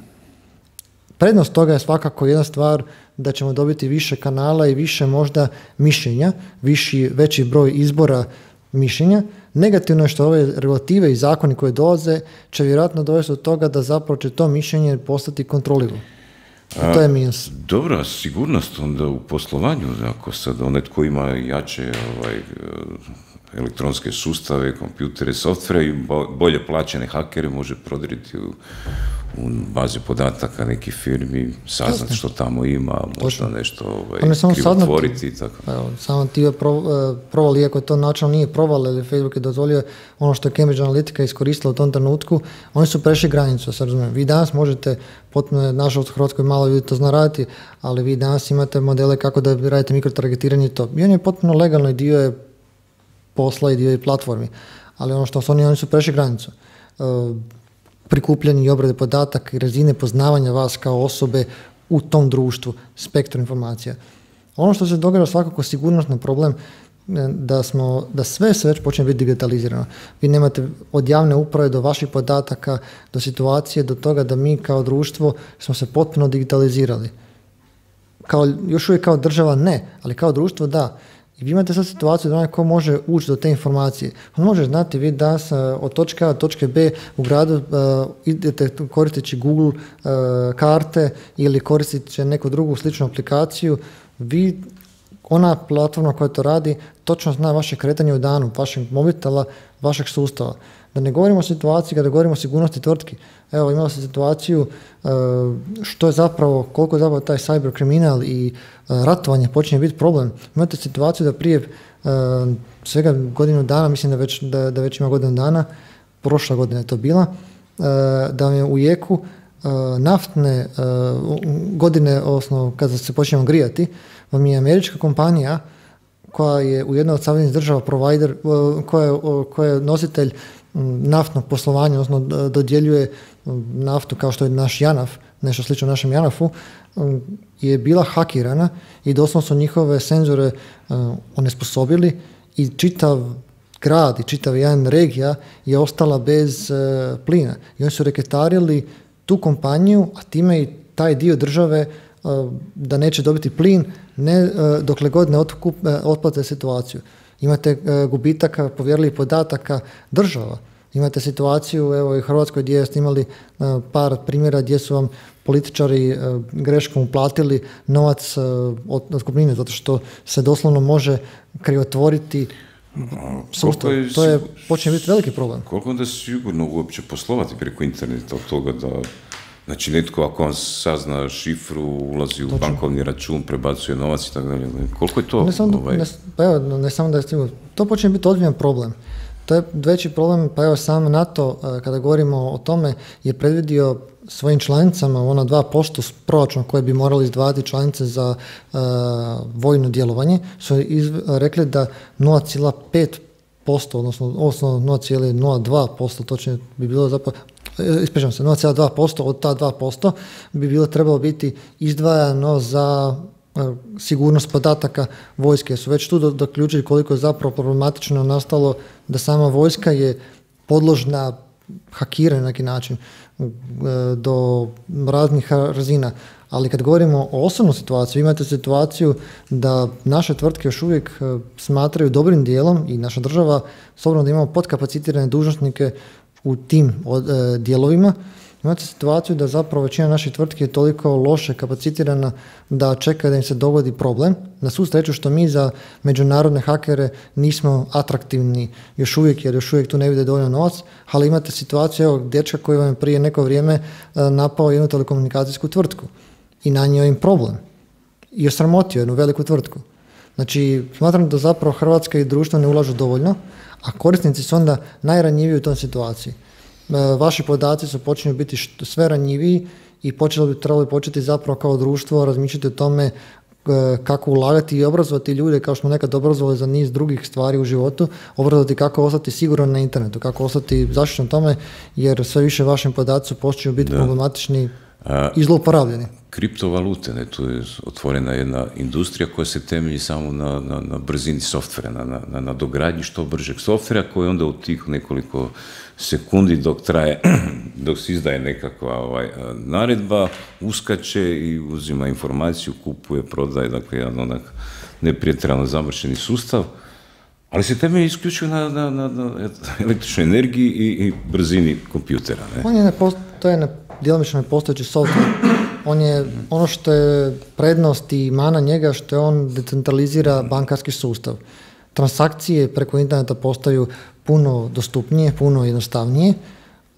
Prednost toga je svakako jedna stvar da ćemo dobiti više kanala i više možda mišljenja, viši, veći broj izbora mišljenja. Negativno je što ove regulative i zakoni koje dolaze će vjerojatno dovesti do toga da zapravo će to mišljenje postati kontrolirano. A, to je minus. Dobra, sigurnost onda u poslovanju, ako sad onaj tko ima jače ovaj, elektronske sustave, kompjutere, softvere i bolje plaćene hakere može prodiriti u, u bazi podataka nekih firmi, saznati što tamo ima, možda nešto ovaj, krivotvoriti. Tako. Evo, samo ti je proval, iako to načelno nije proval, ali Facebook je dozvolio ono što je Cambridge Analytica iskoristila u tom trenutku, oni su prešli granicu, se razumijem. Vi danas možete, potpuno, nažalost u Hrvatskoj malo ljudi to zna raditi, ali vi danas imate modele kako da radite mikrotargetiranje i to. I on je potpuno legalno i dio je posla i dio je platformi, ali ono što su oni, oni su prešli granicu. Uh, prikupljanje i obrade podataka i razine poznavanja vas kao osobe u tom društvu, spektru informacija. Ono što se događa svakako sigurnosni problem da, smo, da sve se već počne biti digitalizirano. Vi nemate od javne uprave do vaših podataka, do situacije, do toga da mi kao društvo smo se potpuno digitalizirali. Kao, još uvijek kao država ne, ali kao društvo da. I vi imate sad situaciju da onaj ko može ući do te informacije. On može znati, vi danas od točke A do točke B u gradu uh, idete koristeći Google uh, karte ili koristite neku drugu sličnu aplikaciju, vi, ona platforma koja to radi, točno zna vaše kretanje u danu, vašeg mobitela, vašeg sustava. Da ne govorimo o situaciji kada govorimo o sigurnosti tvrtki. Evo, imala se situaciju uh, što je zapravo, koliko je zapravo taj cyber kriminal i uh, ratovanje počinje biti problem. Imate situaciju da prije uh, svega godinu dana, mislim da već, da, da već ima godinu dana, prošla godina je to bila, uh, da vam je u jeku uh, naftne uh, godine, odnosno kada se počnemo grijati, vam je američka kompanija koja je u jednoj od saveznih država provider, uh, koja je, uh, koja je nositelj naftnog poslovanja, odnosno dodjeljuje naftu kao što je naš JANAF, nešto slično našem JANAF-u, je bila hakirana i doslovno su njihove senzore onesposobili i čitav grad i čitav jedan regija je ostala bez plina. I oni su reketarili tu kompaniju, a time i taj dio države da neće dobiti plin ne, dokle god ne otplate situaciju. Imate uh, gubitaka povjerljivih podataka država. Imate situaciju, evo i u Hrvatskoj gdje ste imali uh, par primjera gdje su vam političari uh, greškom uplatili novac uh, od otkupnine, zato što se doslovno može krivotvoriti sustav. Je, to je, počne biti veliki problem. Koliko onda sigurno uopće poslovati preko interneta od toga da, znači netko ako vam sazna šifru, ulazi u Točno. bankovni račun, prebacuje novac i tako dalje. Koliko je to? Ne samo, ovaj... ne, pa evo, ne samo da je stiglo. To počne biti ozbiljan problem. To je veći problem, pa evo sam NATO, kada govorimo o tome, je predvidio svojim članicama ono dva posto proračuna koje bi morali izdvajati članice za uh, vojno djelovanje, su iz, rekli da nula zarez pet posto, odnosno, odnosno nula zarez nula dva posto, točno bi bilo zapravo, ispričavam se, nula zarez dva posto od ta dva posto bi bilo trebalo biti izdvajano za uh, sigurnost podataka vojske. Su već tu doključili koliko je zapravo problematično nastalo da sama vojska je podložna hakiranje na neki način uh, do raznih razina. Ali kad govorimo o osobnoj situaciji, imate situaciju da naše tvrtke još uvijek uh, smatraju dobrim dijelom i naša država, s obzirom da imamo podkapacitirane dužnosnike u tim od, uh, dijelovima, imate situaciju da zapravo većina naših tvrtki je toliko loše kapacitirana da čeka da im se dogodi problem. Na svu sreću što mi za međunarodne hakere nismo atraktivni još uvijek, jer još uvijek tu ne vide dovoljno novac, ali imate situaciju, evo, dječka koji vam je prije neko vrijeme napao jednu telekomunikacijsku tvrtku i nanio im problem i osramotio jednu veliku tvrtku. Znači, smatram da zapravo Hrvatska i društvo ne ulažu dovoljno, a korisnici su onda najranjiviji u tom situaciji. Vaši podaci su počinju biti što, sve ranjiviji i počeli bi trebali početi zapravo kao društvo razmišljati o tome kako ulagati i obrazovati ljude kao što smo nekad obrazovali za niz drugih stvari u životu, obrazovati kako ostati siguran na internetu, kako ostati zaštićen tome, jer sve više vašim podaci su počinju biti da. problematični A, i zlouporabljeni. Kriptovalute, ne, tu je otvorena jedna industrija koja se temelji samo na, na, na brzini softvera, na, na, na, na dogradnji što bržeg softvera koji onda u tih nekoliko sekundi dok traje, dok se izdaje nekakva ovaj, naredba, uskače i uzima informaciju, kupuje, prodaje, dakle jedan onak nepretjerano zamršeni sustav, ali se temelji isključivo na, na, na, na električnoj energiji i, i brzini kompjutera. Ne? On je ne posto, to je ne, djelomično nepostojeći softver. On je ono što je prednost i mana njega, što je on decentralizira bankarski sustav. Transakcije preko interneta postaju puno dostupnije, puno jednostavnije,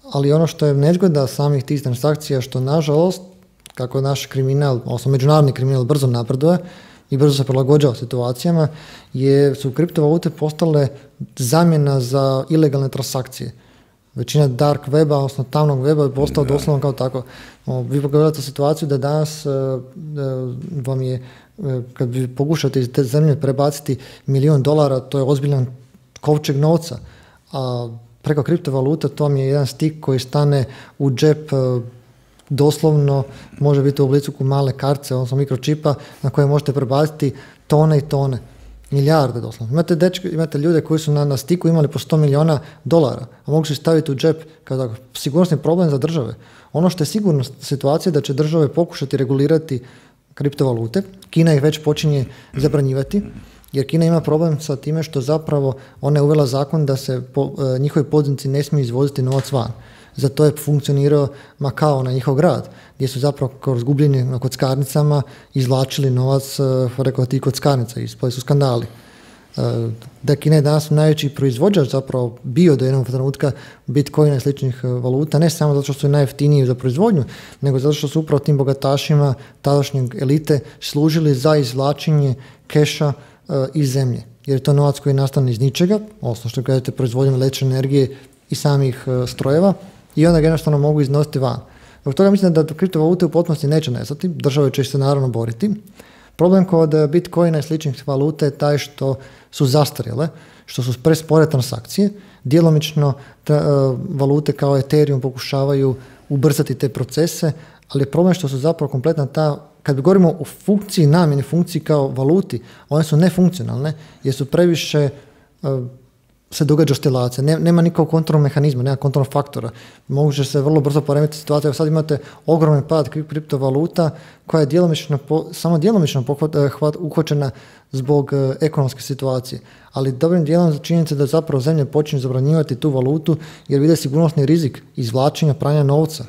ali ono što je nezgoda samih tih transakcija, što nažalost, kako naš kriminal, odnosno međunarodni kriminal brzo napreduje i brzo se prilagođava situacijama, je, su kriptovalute postale zamjena za ilegalne transakcije. Većina dark weba, odnosno tamnog weba je postao doslovno kao tako. Vi pogledate situaciju da danas vam je, kad bi pokušate iz te zemlje prebaciti milijon dolara, to je ozbiljan kovčeg novca. A preko kriptovaluta to vam je jedan stik koji stane u džep, doslovno može biti u obliku male kartice, odnosno mikročipa na koje možete prebaciti tone i tone. Milijarde doslovno. Imate, dečke, imate ljude koji su na, na stiku imali po sto milijuna dolara, a mogu se staviti u džep kao tako. Sigurnosni problem za države. Ono što je sigurno situacija da će države pokušati regulirati kriptovalute. Kina ih već počinje zabranjivati, jer Kina ima problem sa time što zapravo ona je uvela zakon da se po, e, njihovi poduzetnici ne smiju izvoziti novac van. Zato je funkcionirao Makao na njihov grad, gdje su zapravo kroz gubljenje na kockarnicama izvlačili novac preko tih kockarnica, ispali su skandali. Da Kina je danas najveći proizvođač zapravo bio do jednog trenutka bitcoina i sličnih valuta, ne samo zato što su najjeftiniji za proizvodnju, nego zato što su upravo tim bogatašima tadašnjeg elite služili za izvlačenje keša iz zemlje. Jer je to novac koji je nastane iz ničega, odnosno što kažete proizvodnjom električne energije i samih strojeva, i onda ga jednostavno mogu iznositi van. Zbog toga mislim da kriptovalute u potpunosti neće nestati, države će se naravno boriti. Problem kod bitcoina i sličnih valuta je taj što su zastarjele, što su prespore transakcije, djelomično tra, valute kao Ethereum pokušavaju ubrzati te procese, ali je problem što su zapravo kompletna ta, kad govorimo o funkciji, namjeni funkciji kao valuti, one su nefunkcionalne jer su previše se događa oscilacija. Ne, nema nikakvog kontrolnog mehanizma, nema kontrolnog faktora. Može se vrlo brzo poremetiti situacija. Sad imate ogroman pad kriptovaluta koja je djelomično, samo djelomično uhvaćena zbog ekonomske situacije. Ali dobrim dijelom za činjenica da zapravo zemlje počinju zabranjivati tu valutu jer vide sigurnosni rizik izvlačenja, pranja novca.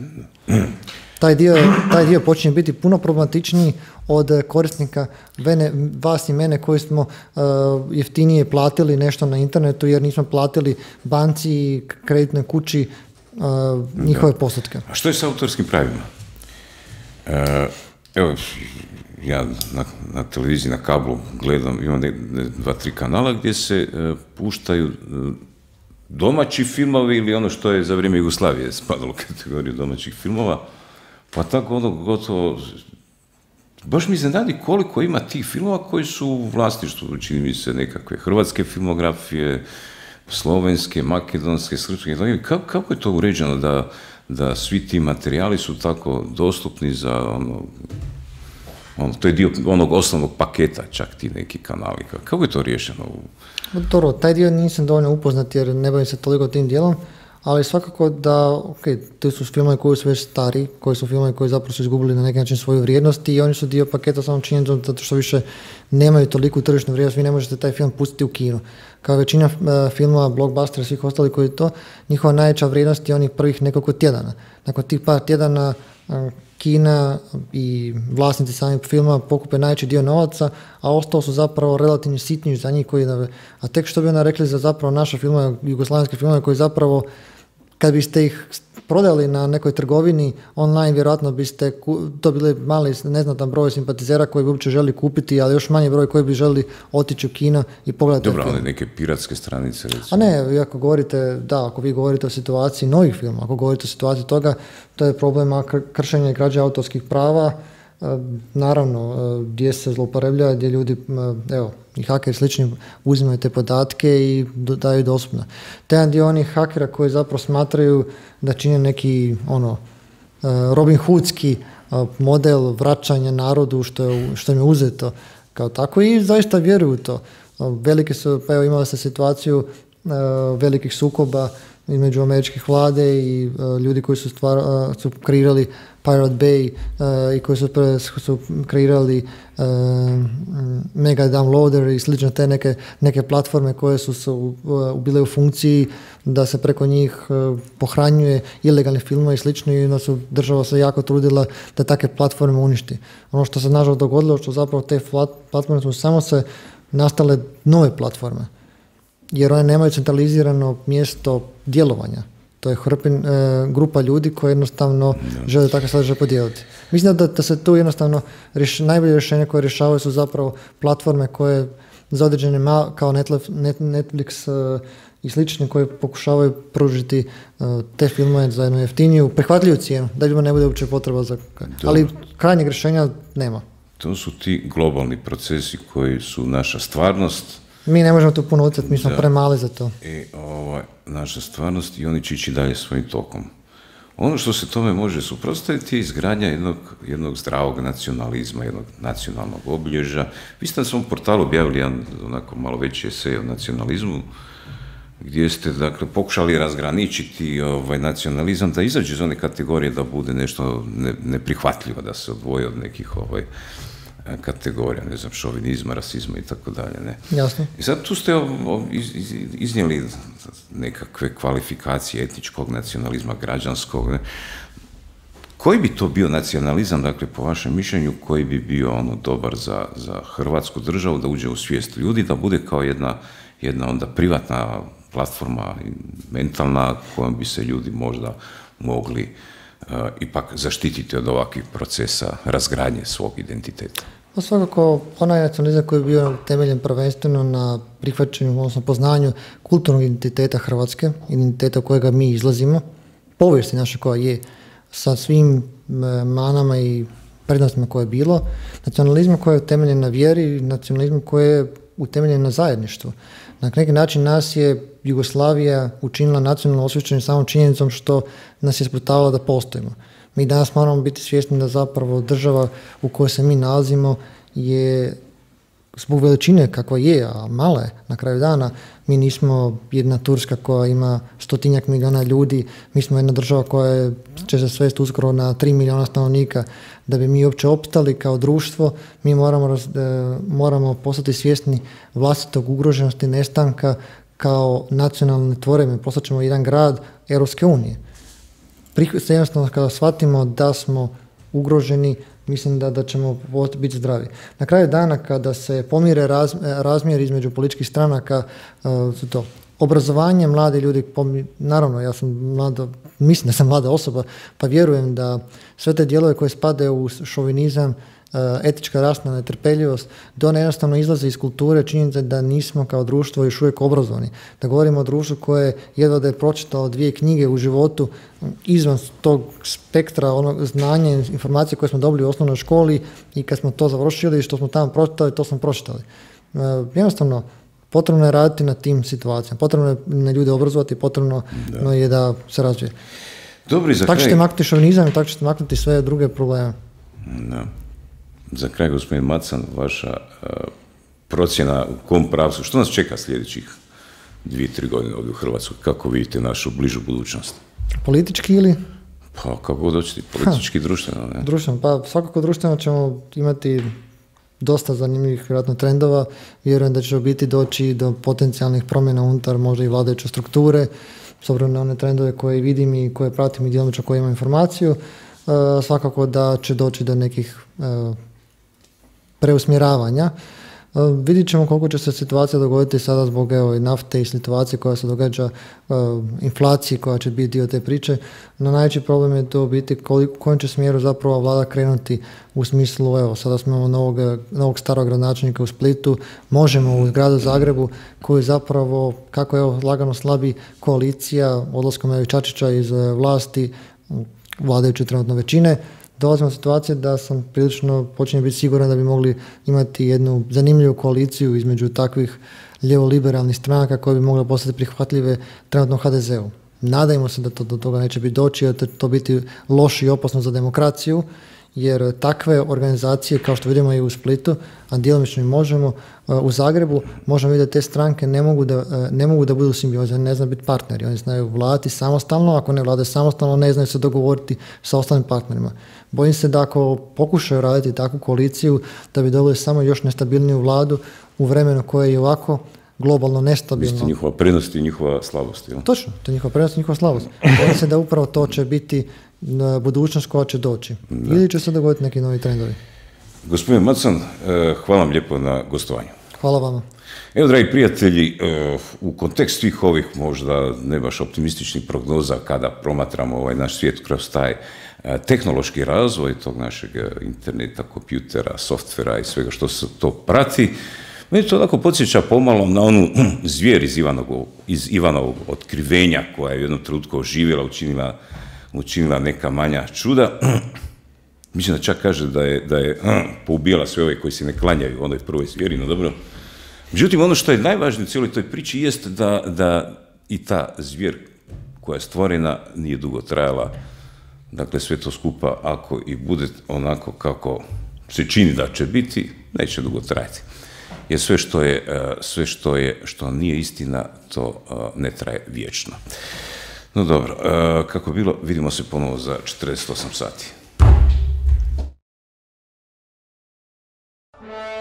Taj dio, taj dio počinje biti puno problematičniji od korisnika vene, vas i mene koji smo uh, jeftinije platili nešto na internetu jer nismo platili banci i kreditnoj kući uh, njihove postotke. A što je s autorskim pravima? Uh, evo, ja na, na televiziji, na kablu gledam, imam ne, ne, dva, tri kanala gdje se uh, puštaju uh, domaći filmovi ili ono što je za vrijeme Jugoslavije spadalo u kategoriju domaćih filmova. Pa tako ono gotovo, baš mi iznenadi koliko ima tih filmova koji su u vlasništvu, čini mi se nekakve hrvatske filmografije, slovenske, makedonske, srpske, kako, kako je to uređeno da, da svi ti materijali su tako dostupni za ono, ono, to je dio onog osnovnog paketa čak ti neki kanali, kako je to riješeno? Dobro, taj dio nisam dovoljno upoznat jer ne bavim se toliko tim dijelom. Ali svakako da, ok, to su filmovi koji su već stari, koji su filmovi koji zapravo su izgubili na neki način svoju vrijednost i oni su dio paketa samo činjenicom zato što više nemaju toliku tržišnu vrijednost, vi ne možete taj film pustiti u kino. Kao većina uh, filmova, blockbustera i svih ostalih koji to, njihova najveća vrijednost je onih prvih nekoliko tjedana. Nakon tih par tjedana uh, Kina i vlasnici samih filma pokupe najveći dio novaca, a ostalo su zapravo relativno sitni za njih koji, a tek što bi ona rekli za zapravo naše filmove, jugoslavenske filmove koji zapravo kad biste ih prodali na nekoj trgovini online, vjerojatno biste dobili mali neznatan broj simpatizera koji bi uopće želi kupiti, ali još manji broj koji bi želi otići u kino i pogledati. Dobro, ali neke piratske stranice recimo. A ne, ako govorite, da, ako vi govorite o situaciji novih filma, ako govorite o situaciji toga, to je problema kršenja i krađe autorskih prava, naravno, gdje se zlouporabljava, gdje ljudi, evo, i hakeri slični uzimaju te podatke i daju dostupno. Taj dio onih hakera koji zapravo smatraju da čine neki, ono, Robin Hoodski model vraćanja narodu što je, što im je uzeto kao tako i zaista vjeruju u to. Velike su, pa evo imali se situaciju velikih sukoba između američkih vlade i uh, ljudi koji su, stvar, uh, su kreirali Pirate Bay uh, i koji su, pre, su kreirali uh, Mega Downloader i slično te neke, neke platforme koje su, su uh, bile u funkciji da se preko njih uh, pohranjuje ilegalne filmove i slično i onda su država se jako trudila da takve platforme uništi. Ono što se nažalost dogodilo, što zapravo te platforme su samo se nastale nove platforme. Jer one nemaju centralizirano mjesto djelovanja. To je hrpin, e, grupa ljudi koji jednostavno da. žele takav sadržaj podijeliti. Mislim da, da se tu jednostavno rješ, najbolje rješenje koje rješavaju su zapravo platforme koje za određene mal, kao Netflix e, i slični koji pokušavaju pružiti e, te filmove za jednu jeftiniju, prihvatljivu cijenu, da ljudima ne bude uopće potreba za... Dobro. Ali krajnjeg rješenja nema. To su ti globalni procesi koji su naša stvarnost. Mi ne možemo tu puno utjecati, mi smo da. premali za to. I ovaj, naša stvarnost i oni će ići dalje svojim tokom. Ono što se tome može suprotstaviti je izgradnja jednog, jednog zdravog nacionalizma, jednog nacionalnog obilježja. Vi ste na svom portalu objavili jedan onako malo veći esej o nacionalizmu, gdje ste dakle pokušali razgraničiti ovaj, nacionalizam, da izađe iz one kategorije da bude nešto ne, neprihvatljivo, da se odvoji od nekih ovaj, kategorija, ne znam, šovinizma, rasizma i tako dalje, ne. Jasno. I sad tu ste iz, iz, iznijeli nekakve kvalifikacije etničkog nacionalizma, građanskog, ne. Koji bi to bio nacionalizam, dakle, po vašem mišljenju, koji bi bio ono dobar za, za Hrvatsku državu, da uđe u svijest ljudi, da bude kao jedna, jedna onda privatna platforma mentalna kojom bi se ljudi možda mogli uh, ipak zaštititi od ovakvih procesa razgradnje svog identiteta? Pa svakako, onaj nacionalizam koji je bio temeljen prvenstveno na prihvaćanju, odnosno poznanju kulturnog identiteta Hrvatske, identiteta kojega mi izlazimo, povijesti naše koja je, sa svim manama i prednostima koje je bilo, nacionalizmu koji je utemeljen na vjeri, nacionalizmu koji je utemeljen na zajedništvu. Na neki način nas je Jugoslavija učinila nacionalno osjećanje samom činjenicom što nas je sputavala da postojimo. Mi danas moramo biti svjesni da zapravo država u kojoj se mi nalazimo je zbog veličine kakva je, a mala je na kraju dana, mi nismo jedna Turska koja ima stotinjak milijuna ljudi, mi smo jedna država koja je, će se svesti uskoro na tri milijuna stanovnika. Da bi mi uopće opstali kao društvo, mi moramo, raz, moramo postati svjesni vlastitog ugroženosti, nestanka kao nacionalne tvorevine. Postat ćemo jedan grad Europske unije. Jednostavno kada shvatimo da smo ugroženi, mislim da, da ćemo biti zdravi. Na kraju dana kada se pomire raz, razmjer između političkih stranaka, uh, to obrazovanje, mladi ljudi, pomi, naravno ja sam mlada, mislim da sam mlada osoba, pa vjerujem da sve te dijelove koje spadaju u šovinizam, uh, etička rasna netrpeljivost, da one jednostavno izlaze iz kulture, činjenica da nismo kao društvo još uvijek obrazovani. Da govorimo o društvu koje jedva da je pročitalo dvije knjige u životu, izvan tog spektra onog znanja i informacije koje smo dobili u osnovnoj školi i kad smo to završili, što smo tamo pročitali, to smo pročitali. Uh, jednostavno, potrebno je raditi na tim situacijama, potrebno je na ljude obrazovati, potrebno da. je da se razvije. Dobri, za tako kraj... ćete maknuti šovinizam i tako ćete maknuti sve druge probleme. Da. Za kraj, gospodin Macan, vaša uh, procjena u kom pravcu, što nas čeka sljedećih dvije, tri godine ovdje u Hrvatskoj, kako vidite našu bližu budućnost? Politički ili? Pa kako god hoćete, politički, ha. društveno. Ne? Društveno, pa svakako društveno ćemo imati dosta zanimljivih vjerojatno trendova. Vjerujem da će biti doći do potencijalnih promjena unutar možda i vladajuće strukture, s obzirom na one trendove koje vidim i koje pratim i djelomično koje imam informaciju. Uh, svakako da će doći do nekih uh, preusmjeravanja. Uh, vidjet ćemo koliko će se situacija dogoditi sada zbog evo, nafte i situacije koja se događa, uh, inflacije koja će biti dio te priče. No najveći problem je to biti koliko, kojom će smjeru zapravo vlada krenuti u smislu, evo, sada smo imamo novog, novog starog gradonačelnika u Splitu, možemo u gradu Zagrebu koji zapravo, kako evo, lagano slabi koalicija odlaskom evo Čačića iz vlasti, vladajuće trenutno većine, dolazimo u situacije da sam prilično počinje biti siguran da bi mogli imati jednu zanimljivu koaliciju između takvih lijevo-liberalnih stranaka koje bi mogle postati prihvatljive trenutno ha de zeu. Nadajmo se da to, do toga neće biti doći, da će to biti loše i opasno za demokraciju, jer takve organizacije, kao što vidimo i u Splitu, a djelomično i možemo, u Zagrebu, možemo vidjeti da te stranke ne mogu da, ne mogu da budu simbioze, ne znaju biti partneri. Oni znaju vladati samostalno, ako ne vlade samostalno, ne znaju se dogovoriti sa ostalim partnerima. Bojim se da ako pokušaju raditi takvu koaliciju, da bi dobili samo još nestabilniju vladu u vremenu koje je ovako globalno nestabilno. Isto njihova prednost i njihova slabost. Jel? Točno, to je njihova prednost i njihova slabost. Bojim se da upravo to će biti budućnost koja će doći. Da. Ili će se dogoditi neki novi trendovi. Gospodin Macan, hvala vam lijepo na gostovanju. Hvala vama. Evo, dragi prijatelji, u kontekst svih ovih možda ne baš optimističnih prognoza kada promatramo ovaj naš svijet kroz taj tehnološki razvoj tog našeg interneta, kompjutera, softvera i svega što se to prati, meni to onako podsjeća pomalo na onu zvijer iz Ivanovog, iz Ivanovog otkrivenja koja je u jednom trenutku oživjela, učinila, učinila neka manja čuda. Mislim da čak kaže da je, da je poubijala sve ove koji se ne klanjaju onoj prvoj zvijeri, no dobro. Međutim, ono što je najvažnije u cijeloj toj priči jest da, da i ta zvijer koja je stvorena nije dugo trajala. Dakle, sve to skupa, ako i bude onako kako se čini da će biti, neće dugo trajati. Jer sve što je, sve što je, što nije istina, to ne traje vječno. No dobro, kako bilo, vidimo se ponovo za četrdeset osam sati.